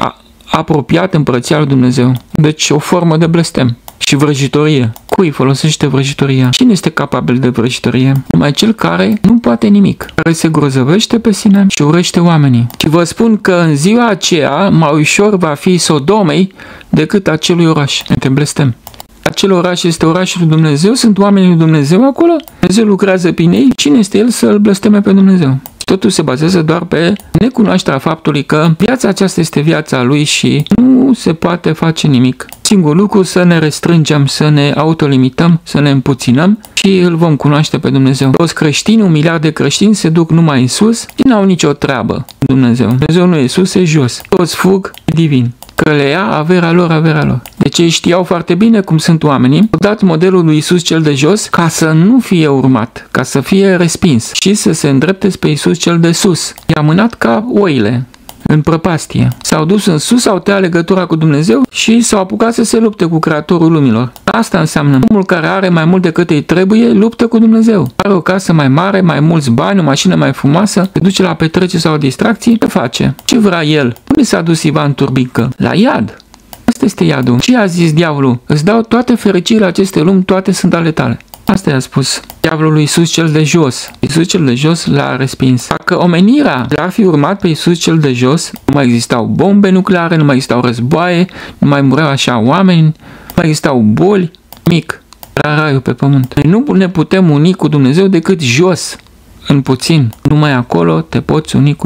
apropiat împărăția lui Dumnezeu. Deci o formă de blestem și vrăjitorie. Cui folosește vrăjitoria? Cine este capabil de vrăjitorie? Numai cel care nu poate nimic, care se grozăvește pe sine și urăște oamenii. Și vă spun că în ziua aceea mai ușor va fi Sodomei decât acelui oraș. Te blestem. Acel oraș este orașul lui Dumnezeu, sunt oamenii lui Dumnezeu acolo, Dumnezeu lucrează prin ei, cine este el să îl blesteme pe Dumnezeu? Totul se bazează doar pe necunoașterea faptului că viața aceasta este viața lui și nu se poate face nimic. Singur lucru, să ne restrângem, să ne autolimităm, să ne împuținăm și îl vom cunoaște pe Dumnezeu. Toți creștini, un miliard de creștini se duc numai în sus și n-au nicio treabă Dumnezeu. Dumnezeu nu e sus, e jos. Toți fug divin. Că le ia averea lor, averea lor. Deci ei știau foarte bine cum sunt oamenii. Au dat modelul lui Isus cel de jos ca să nu fie urmat, ca să fie respins și să se îndrepte spre Isus cel de sus. I-a mânat ca oile în prăpastie. S-au dus în sus, au tăiat legătura cu Dumnezeu și s-au apucat să se lupte cu Creatorul lumilor. Asta înseamnă omul care are mai mult decât îi trebuie, luptă cu Dumnezeu. Are o casă mai mare, mai mulți bani, o mașină mai frumoasă, se duce la petrecere sau distracții, ce face? Ce vrea el? Unde s-a dus Ivan Turbică? La iad. Asta este iadul. Ce a zis diavolul? Îți dau toate fericirile acestei lumi, toate sunt ale tale. Asta i-a spus diavolul lui Iisus cel de jos. Iisus cel de jos l-a respins. Dacă omenirea l-ar fi urmat pe Iisus cel de jos, nu mai existau bombe nucleare, nu mai existau războaie, nu mai mureau așa oameni, nu mai existau boli, mic. Era raiul pe pământ. Noi nu ne putem uni cu Dumnezeu decât jos, în puțin. Numai acolo te poți uni cu El.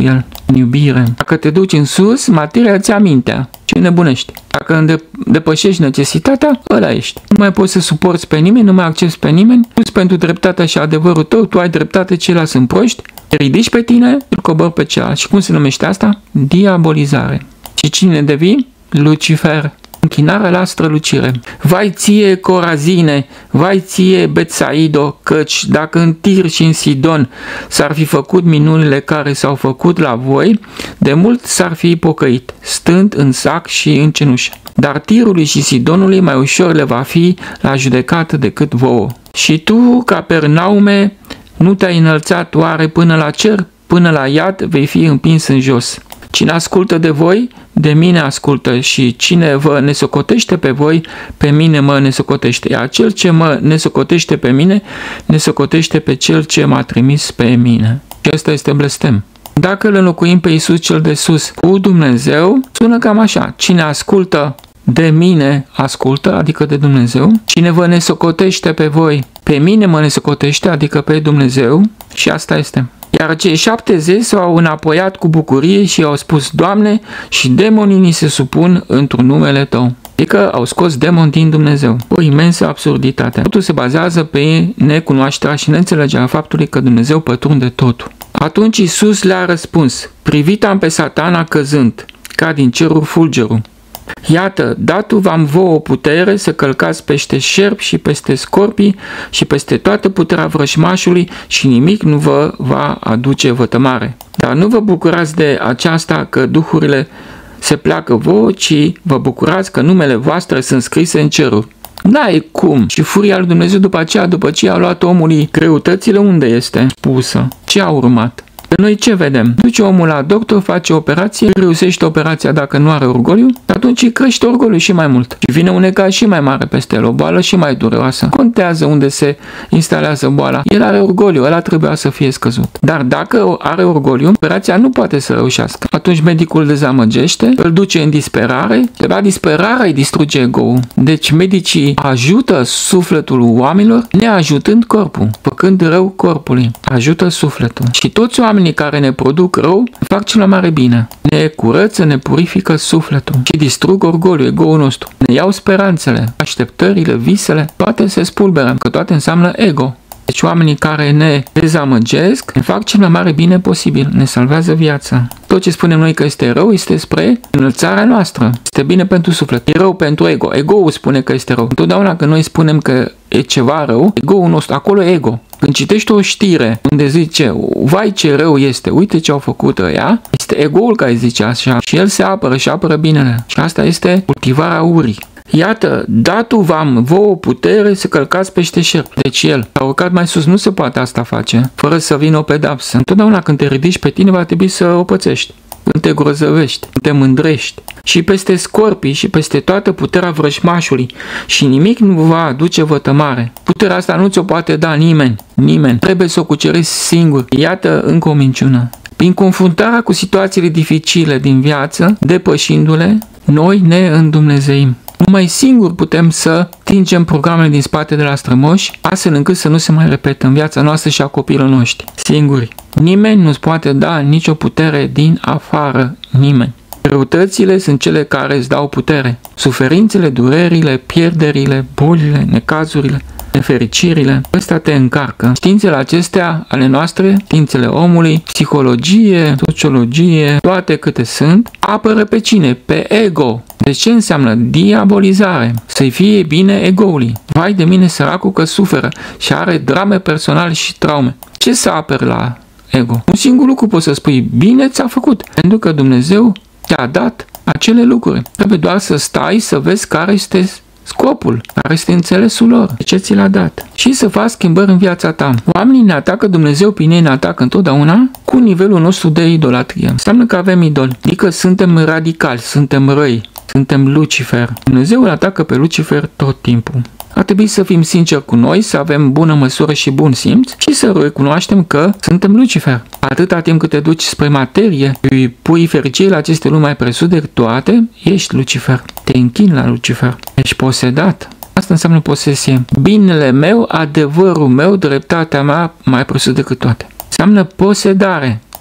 în iubire. Dacă te duci în sus, materia îți ia mintea și nebunești. Dacă depășești necesitatea, ăla ești. Nu mai poți să suporți pe nimeni, nu mai accepti pe nimeni, tu pentru dreptatea și adevărul tău, tu ai dreptate, ceilalți sunt proști, te ridici pe tine, îl cobori pe celălalt. Și cum se numește asta? Diabolizare. Și cine devii? Lucifer. Închinarea la strălucire. Vai ție, Corazine, vai ție, Betsaido, căci dacă în Tir și în Sidon s-ar fi făcut minunile care s-au făcut la voi, de mult s-ar fi pocăit, stând în sac și în cenușă. Dar Tirului și Sidonului mai ușor le va fi la judecată decât vouă. Și tu, Capernaume, nu te-ai înălțat oare până la cer, până la iad vei fi împins în jos. Cine ascultă de voi, de mine ascultă, și cine vă nesocotește pe voi, pe mine mă nesocotește. Iar cel ce mă nesocotește pe mine, nesocotește pe cel ce m-a trimis pe mine. Și ăsta este blestem. Dacă îl înlocuim pe Iisus cel de sus cu Dumnezeu, sună cam așa: cine ascultă de mine ascultă, adică de Dumnezeu. Cine vă nesocotește pe voi, pe mine mă nesocotește, adică pe Dumnezeu. Și asta este. Iar cei șaptezeci s-au înapoiat cu bucurie și au spus: Doamne, și demonii ni se supun într-un numele Tău. Adică au scos demoni din Dumnezeu. O imensă absurditate. Totul se bazează pe necunoașterea și neînțelegerea faptului că Dumnezeu pătrunde totul. Atunci Iisus le-a răspuns: privit am pe Satana căzând, ca din cerul fulgerul. Iată, datu v-am vouă putere să călcați peste șerpi și peste scorpii și peste toată puterea vrăjmașului și nimic nu vă va aduce vătămare. Dar nu vă bucurați de aceasta că duhurile se pleacă vouă, ci vă bucurați că numele voastre sunt scrise în ceruri. N-ai cum. Și furia lui Dumnezeu după aceea, după ce a luat omului greutățile, unde este pusă? Ce a urmat? Noi ce vedem? Duce omul la doctor, face operație, reușește operația dacă nu are orgoliu, atunci crește orgoliu și mai mult. Și vine un necaz și mai mare peste el, o boală și mai dureroasă. Contează unde se instalează boala. El are orgoliu, ăla trebuia să fie scăzut. Dar dacă are orgoliu, operația nu poate să reușească. Atunci medicul dezamăgește, îl duce în disperare, de la disperare îi distruge ego-ul. Deci medicii ajută sufletul oamenilor neajutând corpul, făcând rău corpului. Ajută sufletul. Și toți oamenii care ne produc rău fac cel mai mare bine. Ne curăță, ne purifică sufletul și distrug orgoliul, ego-ul nostru. Ne iau speranțele, așteptările, visele, toate se spulberă, că toate înseamnă ego. Deci oamenii care ne dezamăgesc ne fac cel mai mare bine posibil, ne salvează viața. Tot ce spunem noi că este rău este spre înălțarea noastră. Este bine pentru suflet. E rău pentru ego. Ego-ul spune că este rău. Întotdeauna când noi spunem că e ceva rău, ego-ul nostru, acolo e ego. Când citești o știre unde zice, vai ce rău este, uite ce au făcut ăia, este ego-ul care zice așa și el se apără și apără binele. Și asta este cultivarea urii. Iată, datu v-am vouă putere să călcați peste șerpi. Deci el a urcat mai sus, nu se poate asta face fără să vină o pedapsă. Întotdeauna când te ridici pe tine va trebui să o pățești. Când te grozăvești, când te mândrești. Și peste scorpii și peste toată puterea vrăjmașului și nimic nu va aduce vătămare. Puterea asta nu ți-o poate da nimeni, nimeni. Trebuie să o cucerești singur. Iată încă o minciună. Prin confruntarea cu situațiile dificile din viață, depășindu-le, noi ne îndumnezeim. Numai singur putem să tingem programele din spate de la strămoși, astfel încât să nu se mai repete în viața noastră și a copiilor noștri. Singuri. Nimeni nu-ți poate da nicio putere din afară. Nimeni. Răutățile sunt cele care îți dau putere. Suferințele, durerile, pierderile, bolile, necazurile, nefericirile, ăsta te încarcă. Științele acestea ale noastre, științele omului, psihologie, sociologie, toate câte sunt, apără pe cine? Pe ego. Deci ce înseamnă? Diabolizare. Să-i fie bine ego-ului. Vai de mine săracul că suferă și are drame personale și traume. Ce să aperi la ego? Un singur lucru poți să spui, bine ți-a făcut, pentru că Dumnezeu te-a dat acele lucruri. Trebuie doar să stai să vezi care este scopul, care este înțelesul lor, de ce ți l-a dat și să faci schimbări în viața ta. Oamenii ne atacă, Dumnezeu prin ei ne atacă întotdeauna cu nivelul nostru de idolatrie. Înseamnă că avem idoli, adică suntem radicali, suntem răi, suntem Lucifer. Dumnezeu îl atacă pe Lucifer tot timpul. Ar trebui să fim sinceri cu noi, să avem bună măsură și bun simț și să recunoaștem că suntem Lucifer. Atâta timp cât te duci spre materie, îi pui fericire la aceste lumi mai presus de toate, ești Lucifer. Te închini la Lucifer. Ești posedat. Asta înseamnă posesie. Binele meu, adevărul meu, dreptatea mea mai presus decât toate. Înseamnă posedare.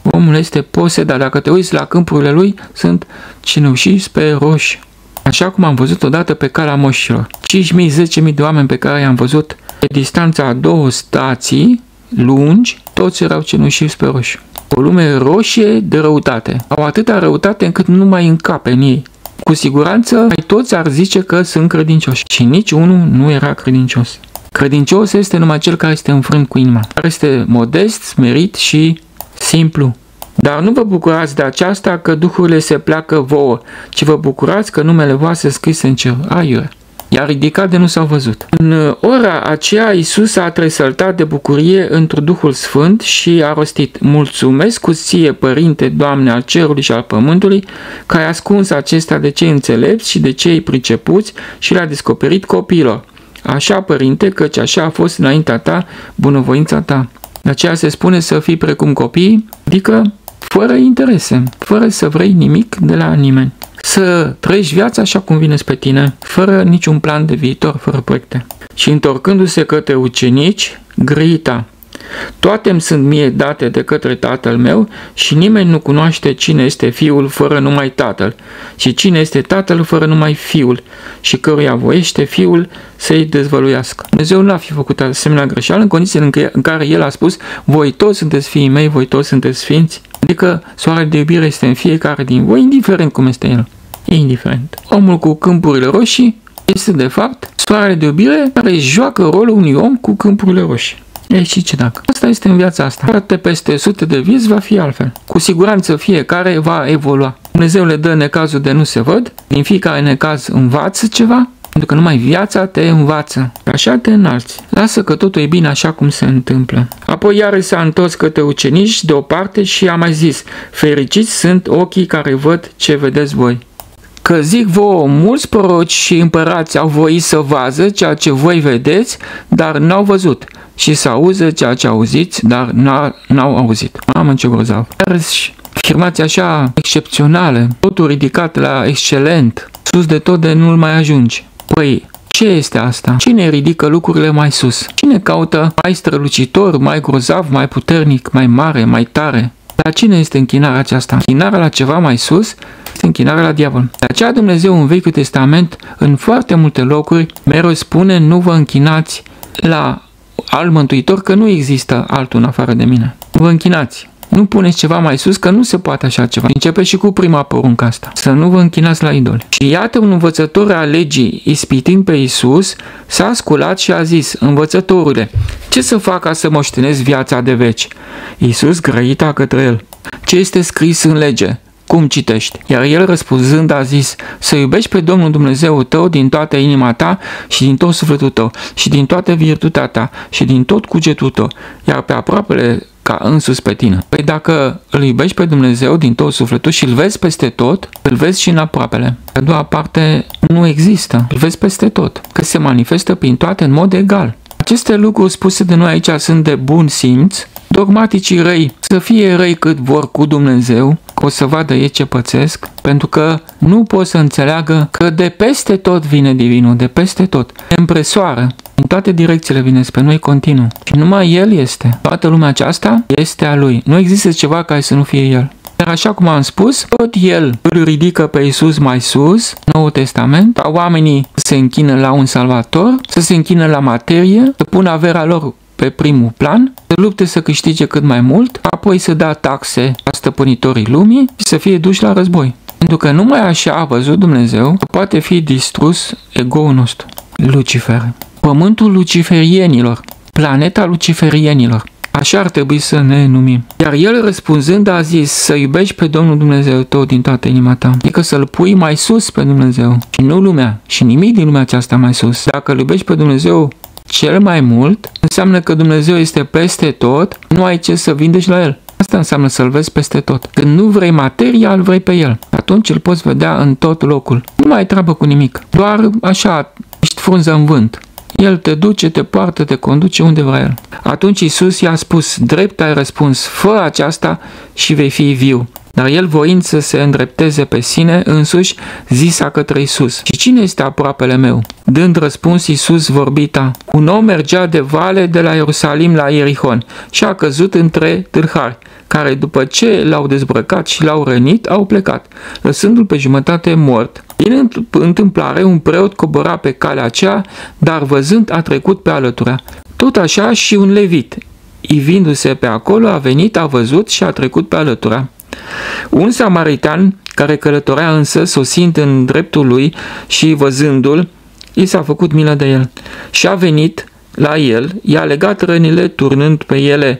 Omul este posedat. Dacă te uiți la câmpurile lui, sunt cenușii pe roșii. Așa cum am văzut odată pe calea moșilor. cinci mii, zece mii de oameni pe care i-am văzut pe distanța a două stații lungi, toți erau cenușiți pe roșu. O lume roșie de răutate. Au atâta răutate încât nu mai încape în ei. Cu siguranță, mai toți ar zice că sunt credincioși. Și nici unul nu era credincios. Credincios este numai cel care este înfrânt cu inima, care este modest, smerit și simplu. Dar nu vă bucurați de aceasta că duhurile se pleacă vouă, ci vă bucurați că numele voastre scrise în cer. Aiure. I-a ridicat de nu s-au văzut. În ora aceea, Iisus a tresăltat de bucurie într Duhul Sfânt și a rostit: mulțumesc cu ție, Părinte, Doamne al cerului și al pământului, că ai ascuns acesta de cei înțelepți și de cei pricepuți și l-a descoperit copiilor. Așa, Părinte, căci așa a fost înaintea ta bunăvoința ta. De aceea se spune să fii precum copiii, adică fără interese, fără să vrei nimic de la nimeni. Să trăiești viața așa cum vine spre tine, fără niciun plan de viitor, fără proiecte. Și întorcându-se către ucenici, grita: toate îmi sunt mie date de către Tatăl meu și nimeni nu cunoaște cine este Fiul fără numai Tatăl și cine este Tatăl fără numai Fiul și căruia voiește Fiul să-i dezvăluiască. Dumnezeu nu a fi făcut asemenea greșeală în condițiile în care El a spus: voi toți sunteți fiii mei, voi toți sunteți sfinți. Adică soarele de iubire este în fiecare din voi, indiferent cum este el. E indiferent. Omul cu câmpurile roșii este de fapt soarele de iubire care joacă rolul unui om cu câmpurile roșii. E și ce dacă. Asta este în viața asta. Poate peste sute de vieți va fi altfel. Cu siguranță fiecare va evolua. Dumnezeu le dă necazul de nu se văd. Din fiecare necaz învață ceva. Pentru că numai viața te învață. Așa te înalți. Lasă că totul e bine așa cum se întâmplă. Apoi iară s-a întors către ucenici de o parte și a mai zis: fericiți sunt ochii care văd ce vedeți voi. Că zic vouă, mulți proroci și împărați au voit să vază ceea ce voi vedeți, dar n-au văzut. Și să auză ceea ce auziți, dar n-au auzit. Mamă, ce grozav. Afirmația așa excepțională, totul ridicat la excelent, sus de tot de nu-l mai ajungi. Păi, ce este asta? Cine ridică lucrurile mai sus? Cine caută mai strălucitor, mai grozav, mai puternic, mai mare, mai tare? La cine este închinarea aceasta? Închinarea la ceva mai sus este închinarea la diavol. De aceea Dumnezeu în Vechiul Testament, în foarte multe locuri, mereu spune: nu vă închinați la alt mântuitor, că nu există altul în afară de mine. Vă închinați. Nu puneți ceva mai sus, că nu se poate așa ceva. Începe și cu prima poruncă asta. Să nu vă închinați la idoli. Și iată un învățător al legii, ispitind pe Iisus, s-a sculat și a zis: învățătorule, ce să fac ca să moștenesc viața de veci? Iisus grăita către el: ce este scris în lege? Cum citești? Iar el răspunzând a zis: să iubești pe Domnul Dumnezeul tău din toată inima ta și din tot sufletul tău și din toată virtutea ta și din tot cugetul tău, iar pe aproapele ca însuși pe tine. Păi dacă îl iubești pe Dumnezeu din tot sufletul și îl vezi peste tot, îl vezi și în aproapele. A doua parte nu există. Îl vezi peste tot, că se manifestă prin toate în mod egal. Aceste lucruri spuse de noi aici sunt de bun simț. Dogmaticii răi să fie răi cât vor cu Dumnezeu, că o să vadă ei ce pățesc, pentru că nu pot să înțeleagă că de peste tot vine divinul, de peste tot. Impresoară, în toate direcțiile vine spre noi continuu. Și numai El este. Toată lumea aceasta este a Lui. Nu există ceva care să nu fie El. Dar așa cum am spus, tot El îl ridică pe Iisus mai sus, Noul Testament, ca oamenii să se închină la un salvator, să se închină la materie, să pună averea lor pe primul plan, să lupte să câștige cât mai mult, apoi să dea taxe la stăpânitorii lumii și să fie duși la război. Pentru că numai așa a văzut Dumnezeu că poate fi distrus ego-ul nostru. Lucifer. Pământul luciferienilor. Planeta luciferienilor. Așa ar trebui să ne numim. Iar el răspunzând a zis: să iubești pe Domnul Dumnezeu tău din toată inima ta. Adică să-L pui mai sus pe Dumnezeu și nu lumea și nimic din lumea aceasta mai sus. Dacă îl iubești pe Dumnezeu cel mai mult, înseamnă că Dumnezeu este peste tot, nu ai ce să vindești la El. Asta înseamnă să-L vezi peste tot. Când nu vrei materia, îl vrei pe El. Atunci îl poți vedea în tot locul. Nu mai ai treabă cu nimic. Doar așa, ești frunză în vânt. El te duce, te poartă, te conduce unde vrea El. Atunci Iisus i-a spus: drept ai răspuns, fă aceasta și vei fi viu. Dar el, voind să se îndrepteze pe sine însuși, zisa către Iisus: și cine este aproapele meu? Dând răspuns, Iisus vorbita: un om mergea de vale de la Ierusalim la Ierihon și a căzut între tâlhari, care după ce l-au dezbrăcat și l-au rănit, au plecat, lăsându-l pe jumătate mort. Din întâmplare, un preot cobora pe calea aceea, dar văzând a trecut pe alătura. Tot așa și un levit, ivindu-se pe acolo, a venit, a văzut și a trecut pe alătura. Un samaritan, care călătorea însă, sosind în dreptul lui și văzându-l, i s-a făcut milă de el și a venit la el, i-a legat rănile, turnând pe ele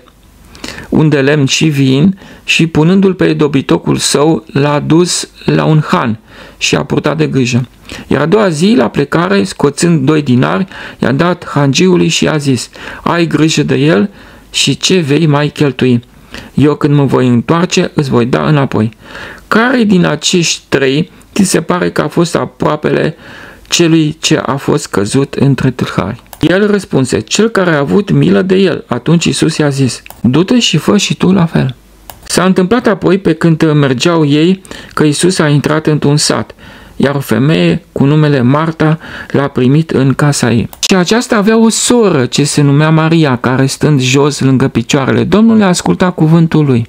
un de lemn și vin și punându-l pe dobitocul său, l-a dus la un han și a purtat de grijă. Iar a doua zi, la plecare, scoțând doi dinari, i-a dat hangiului și a zis: ai grijă de el și ce vei mai cheltui? Eu, când mă voi întoarce, îți voi da înapoi. Care din acești trei ți se pare că a fost aproapele celui ce a fost căzut între tâlhari? El răspunse: cel care a avut milă de el. Atunci Iisus i-a zis: du-te și fă și tu la fel. S-a întâmplat apoi, pe când mergeau ei, că Iisus a intrat într-un sat, iar o femeie cu numele Marta l-a primit în casa ei. Și aceasta avea o soră ce se numea Maria, care, stând jos lângă picioarele Domnului, asculta cuvântul lui.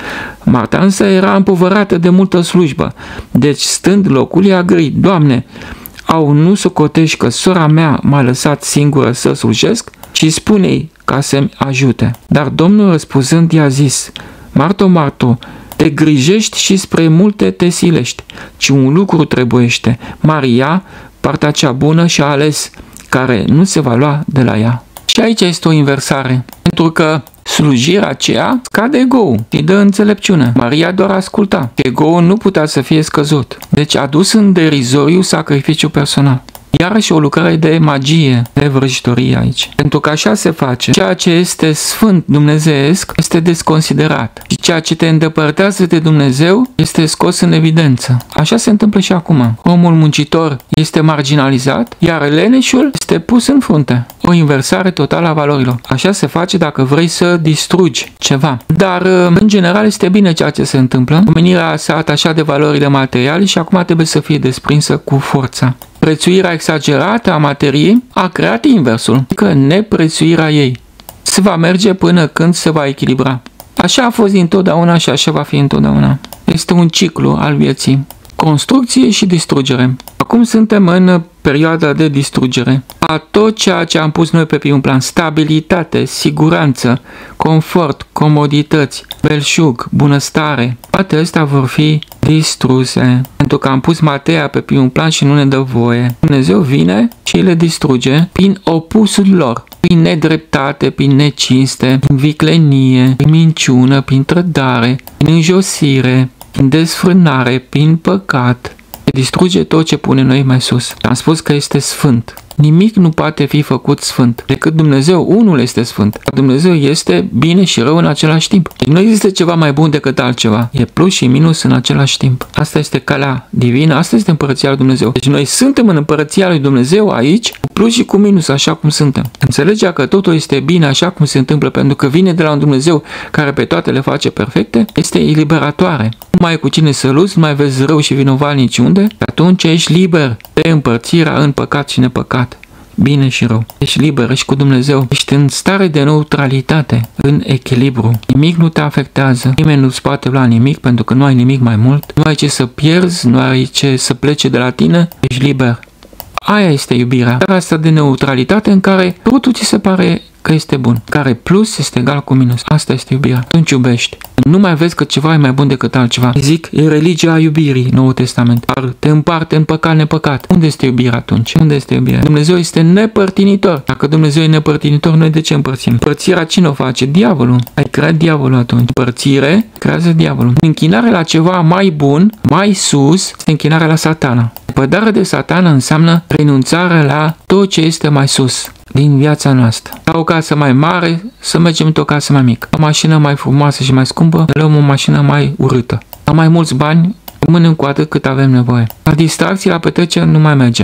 Marta însă era împovărată de multă slujbă, deci, stând locul, i-a grăit: Doamne, au nu socotești că sora mea m-a lăsat singură să slujesc? Și spune-i ca să-mi ajute. Dar Domnul, răspunzând, i-a zis: Marto, Marto, te grijești și spre multe te silești, ci un lucru trebuiește. Maria, partea cea bună, și-a ales, care nu se va lua de la ea. Și aici este o inversare, pentru că slujirea aceea scade ego-ul și dă înțelepciune. Maria doar asculta. Ego-ul nu putea să fie scăzut. Deci a dus în derizoriu sacrificiul personal. Iarăși o lucrare de magie, de vrăjitorie aici. Pentru că așa se face. Ceea ce este sfânt dumnezeiesc este desconsiderat. Și ceea ce te îndepărtează de Dumnezeu este scos în evidență. Așa se întâmplă și acum. Omul muncitor este marginalizat, iar leneșul este pus în frunte. O inversare totală a valorilor. Așa se face dacă vrei să distrugi ceva. Dar, în general, este bine ceea ce se întâmplă. Omenirea s-a atașat de valorile materiale și acum trebuie să fie desprinsă cu forța. Prețuirea exagerată a materiei a creat inversul, adică neprețuirea ei. Se va merge până când se va echilibra. Așa a fost dintotdeauna și așa va fi întotdeauna. Este un ciclu al vieții. Construcție și distrugere. Acum suntem în perioada de distrugere. A tot ceea ce am pus noi pe primul plan: stabilitate, siguranță, confort, comodități, belșug, bunăstare, toate astea vor fi distruse. Pentru că am pus materia pe primul plan și nu ne dă voie. Dumnezeu vine și le distruge prin opusul lor. Prin nedreptate, prin necinste, prin viclenie, prin minciună, prin trădare, prin înjosire, prin desfrânare, prin păcat. Distruge tot ce pune noi mai sus. Am spus că este sfânt. Nimic nu poate fi făcut sfânt, decât Dumnezeu unul este sfânt. Dumnezeu este bine și rău în același timp. Nu există ceva mai bun decât altceva. E plus și minus în același timp. Asta este calea divină, asta este împărăția lui Dumnezeu. Deci noi suntem în împărăția lui Dumnezeu aici, cu plus și cu minus, așa cum suntem. Înțelegea că totul este bine așa cum se întâmplă, pentru că vine de la un Dumnezeu care pe toate le face perfecte, este eliberatoare. Nu mai ai cu cine să luți, nu mai vezi rău și vinovat niciunde, atunci ești liber de împărțirea în păcat și nepăcat. Bine și rău. Ești liber, ești cu Dumnezeu. Ești în stare de neutralitate, în echilibru. Nimic nu te afectează. Nimeni nu-ți poate lua nimic, pentru că nu ai nimic mai mult. Nu ai ce să pierzi, nu ai ce să plece de la tine. Ești liber. Aia este iubirea. Dar asta de neutralitate în care totul ți se pare că este bun. Care plus este egal cu minus. Asta este iubirea. Atunci iubești. Nu mai vezi că ceva e mai bun decât altceva. Zic, e religia iubirii, Noul Testament. Dar te împarte în păcat nepăcat. Unde este iubirea atunci? Unde este iubirea? Dumnezeu este nepărtinitor. Dacă Dumnezeu e nepărtinitor, noi de ce împărțim? Împărțirea cine o face? Diavolul. Ai creat diavolul atunci. Împărțire creează diavolul. Închinare la ceva mai bun, mai sus, este închinarea la Satana. Pădarea de Satana înseamnă renunțarea la tot ce este mai sus din viața noastră. La o casă mai mare, să mergem într-o casă mai mică. O mașină mai frumoasă și mai scumpă, ne luăm o mașină mai urâtă. La mai mulți bani, rămânem cu atât cât avem nevoie. La distracții, la petreceri, nu mai mergem.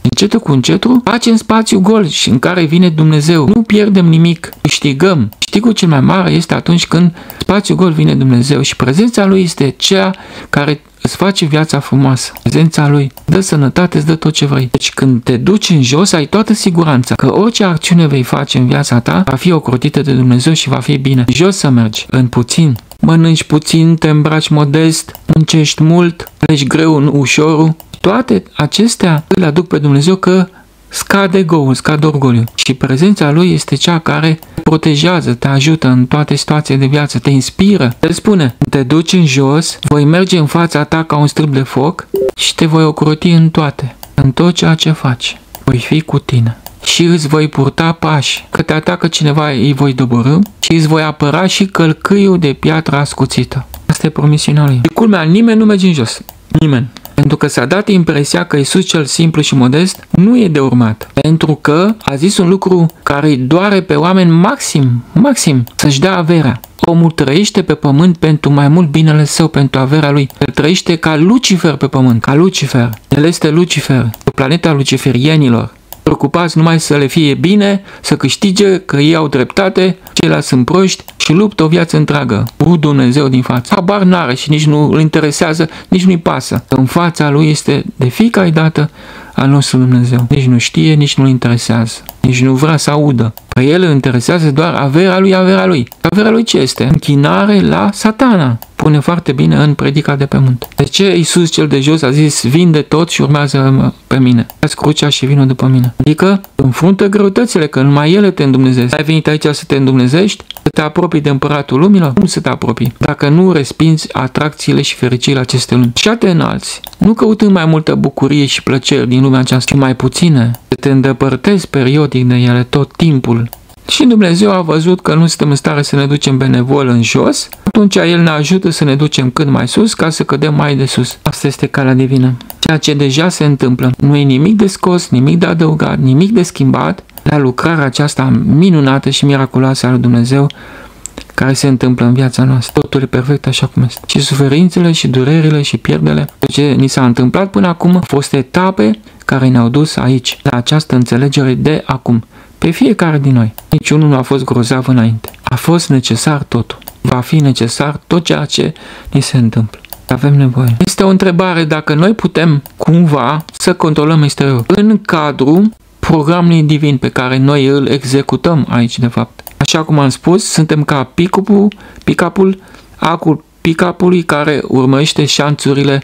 Încetul cu încetul facem spațiu gol și în care vine Dumnezeu. Nu pierdem nimic, câștigăm. Câștigul cel mai mare este atunci când spațiu gol vine Dumnezeu și prezența Lui este cea care îți face viața frumoasă. Prezența Lui dă sănătate, îți dă tot ce vrei. Deci când te duci în jos, ai toată siguranța că orice acțiune vei face în viața ta va fi ocrotită de Dumnezeu și va fi bine. În jos să mergi, în puțin. Mănânci puțin, te îmbraci modest, muncești mult, pleci greu în ușorul. Toate acestea îl aduc pe Dumnezeu că scade egoul, scade orgoliu. Și prezența Lui este cea care te protejează, te ajută în toate situațiile de viață, te inspiră. El spune, te duci în jos, voi merge în fața ta ca un stâlp de foc și te voi ocroti în toate, în tot ceea ce faci. Voi fi cu tine. Și îți voi purta pași, că te atacă cineva, îi voi doborî și îți voi apăra și călcâiul de piatră ascuțită. Asta e promisiunea Lui. Și culmea, nimeni nu merge în jos. Nimeni. Pentru că s-a dat impresia că Iisus cel simplu și modest nu e de urmat. Pentru că a zis un lucru care îi doare pe oameni maxim, maxim, să-și dea averea. Omul trăiește pe pământ pentru mai mult binele său, pentru averea lui. El trăiește ca Lucifer pe pământ, ca Lucifer. El este Lucifer, planeta luciferienilor. Preocupați numai să le fie bine, să câștige, că ei au dreptate, ceilalți sunt proști și luptă o viață întreagă cu Dumnezeu din față. Habar n-are și nici nu îl interesează, nici nu-i pasă. În fața lui este de fiecare dată al nostru Dumnezeu. Nici nu știe, nici nu-l interesează, nici nu vrea să audă. Că el îl interesează doar averea lui, averea lui. Averea lui ce este? Închinare la Satana. Pune foarte bine în predica de pe munte. De ce Iisus cel de jos a zis, vinde tot și urmează pe mine? Ia-ți crucea și vină după mine. Adică înfruntă greutățile, că numai ele te îndumnezești. Ai venit aici să te îndumnezești? Să te apropii de împăratul lumilor? Cum să te apropii? Dacă nu respingi atracțiile și fericirile acestei lumi. Și te înalți. Nu căutând mai multă bucurie și plăceri din lumea aceasta, ci mai puține. Să te îndepărtezi periodic de ele tot timpul. Și Dumnezeu a văzut că nu suntem în stare să ne ducem benevol în jos, atunci El ne ajută să ne ducem cât mai sus ca să cădem mai de sus. Asta este calea divină. Ceea ce deja se întâmplă. Nu e nimic de scos, nimic de adăugat, nimic de schimbat la lucrarea aceasta minunată și miraculoasă a lui Dumnezeu care se întâmplă în viața noastră. Totul e perfect așa cum este. Și suferințele și durerile și pierderile, ce ni s-a întâmplat până acum, au fost etape care ne-au dus aici, la această înțelegere de acum. Pe fiecare din noi. Niciunul nu a fost grozav înainte. A fost necesar totul. Va fi necesar tot ceea ce ni se întâmplă. Avem nevoie. Este o întrebare dacă noi putem cumva să controlăm exteriorul în cadrul programului divin pe care noi îl executăm aici de fapt. Așa cum am spus, suntem ca pick-up-ul, pick-up-ul, acul pick-up-ului care urmărește șanțurile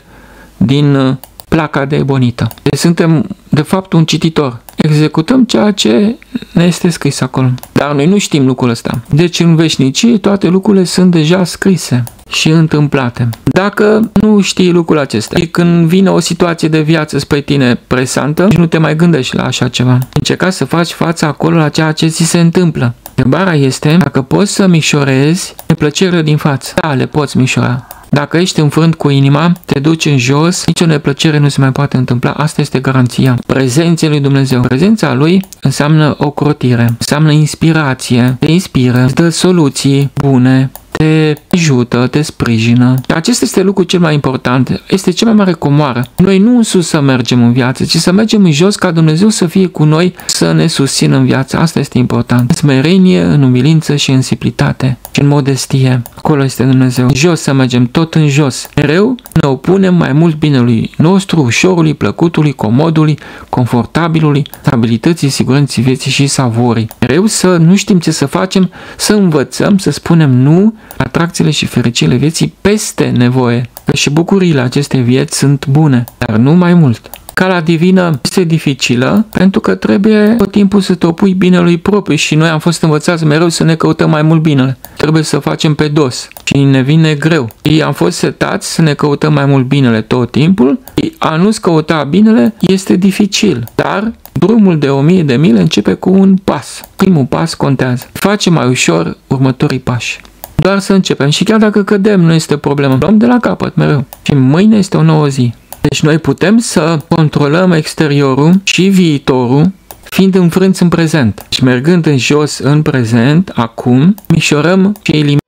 din placa de ebonită. Deci suntem de fapt un cititor. Executăm ceea ce ne este scris acolo. Dar noi nu știm lucrul ăsta. Deci în veșnicie toate lucrurile sunt deja scrise și întâmplate. Dacă nu știi lucrul acesta și când vine o situație de viață spre tine presantă, nu te mai gândești la așa ceva. Încerca să faci față acolo la ceea ce ți se întâmplă. Întrebarea este dacă poți să mișorezi neplăcerile din față. Da, le poți mișora. Dacă ești înfrânt cu inima, te duci în jos, nicio neplăcere nu se mai poate întâmpla, asta este garanția. Prezența lui Dumnezeu. Prezența lui înseamnă ocrotire, înseamnă inspirație, te inspiră, îți dă soluții bune, te ajută, te sprijină. Acesta este lucrul cel mai important, este cea mai mare comoară. Noi nu în sus să mergem în viață, ci să mergem în jos ca Dumnezeu să fie cu noi, să ne susțină în viață. Asta este important. În smerenie, în umilință și în simplitate și în modestie. Acolo este Dumnezeu. În jos să mergem, tot în jos. Mereu ne opunem mai mult binelui nostru, ușorului, plăcutului, comodului, confortabilului, stabilității, siguranței vieții și savorii. Mereu să nu știm ce să facem, să învățăm, să spunem nu atracțiile și fericirile vieții peste nevoie. Că și bucuriile acestei vieți sunt bune, dar nu mai mult. Calea divină este dificilă pentru că trebuie tot timpul să te opui binelui propriu și noi am fost învățați mereu să ne căutăm mai mult binele. Trebuie să facem pe dos și ne vine greu. Și am fost setați să ne căutăm mai mult binele tot timpul. A nu-ți căuta binele este dificil, dar drumul de o mie de mile începe cu un pas. Primul pas contează. Facem mai ușor următorii pași. Doar să începem și chiar dacă cădem nu este problemă. Luăm de la capăt mereu. Și mâine este o nouă zi. Deci noi putem să controlăm exteriorul și viitorul fiind înfrânți în prezent. Și mergând în jos în prezent, acum, mișorăm și eliminăm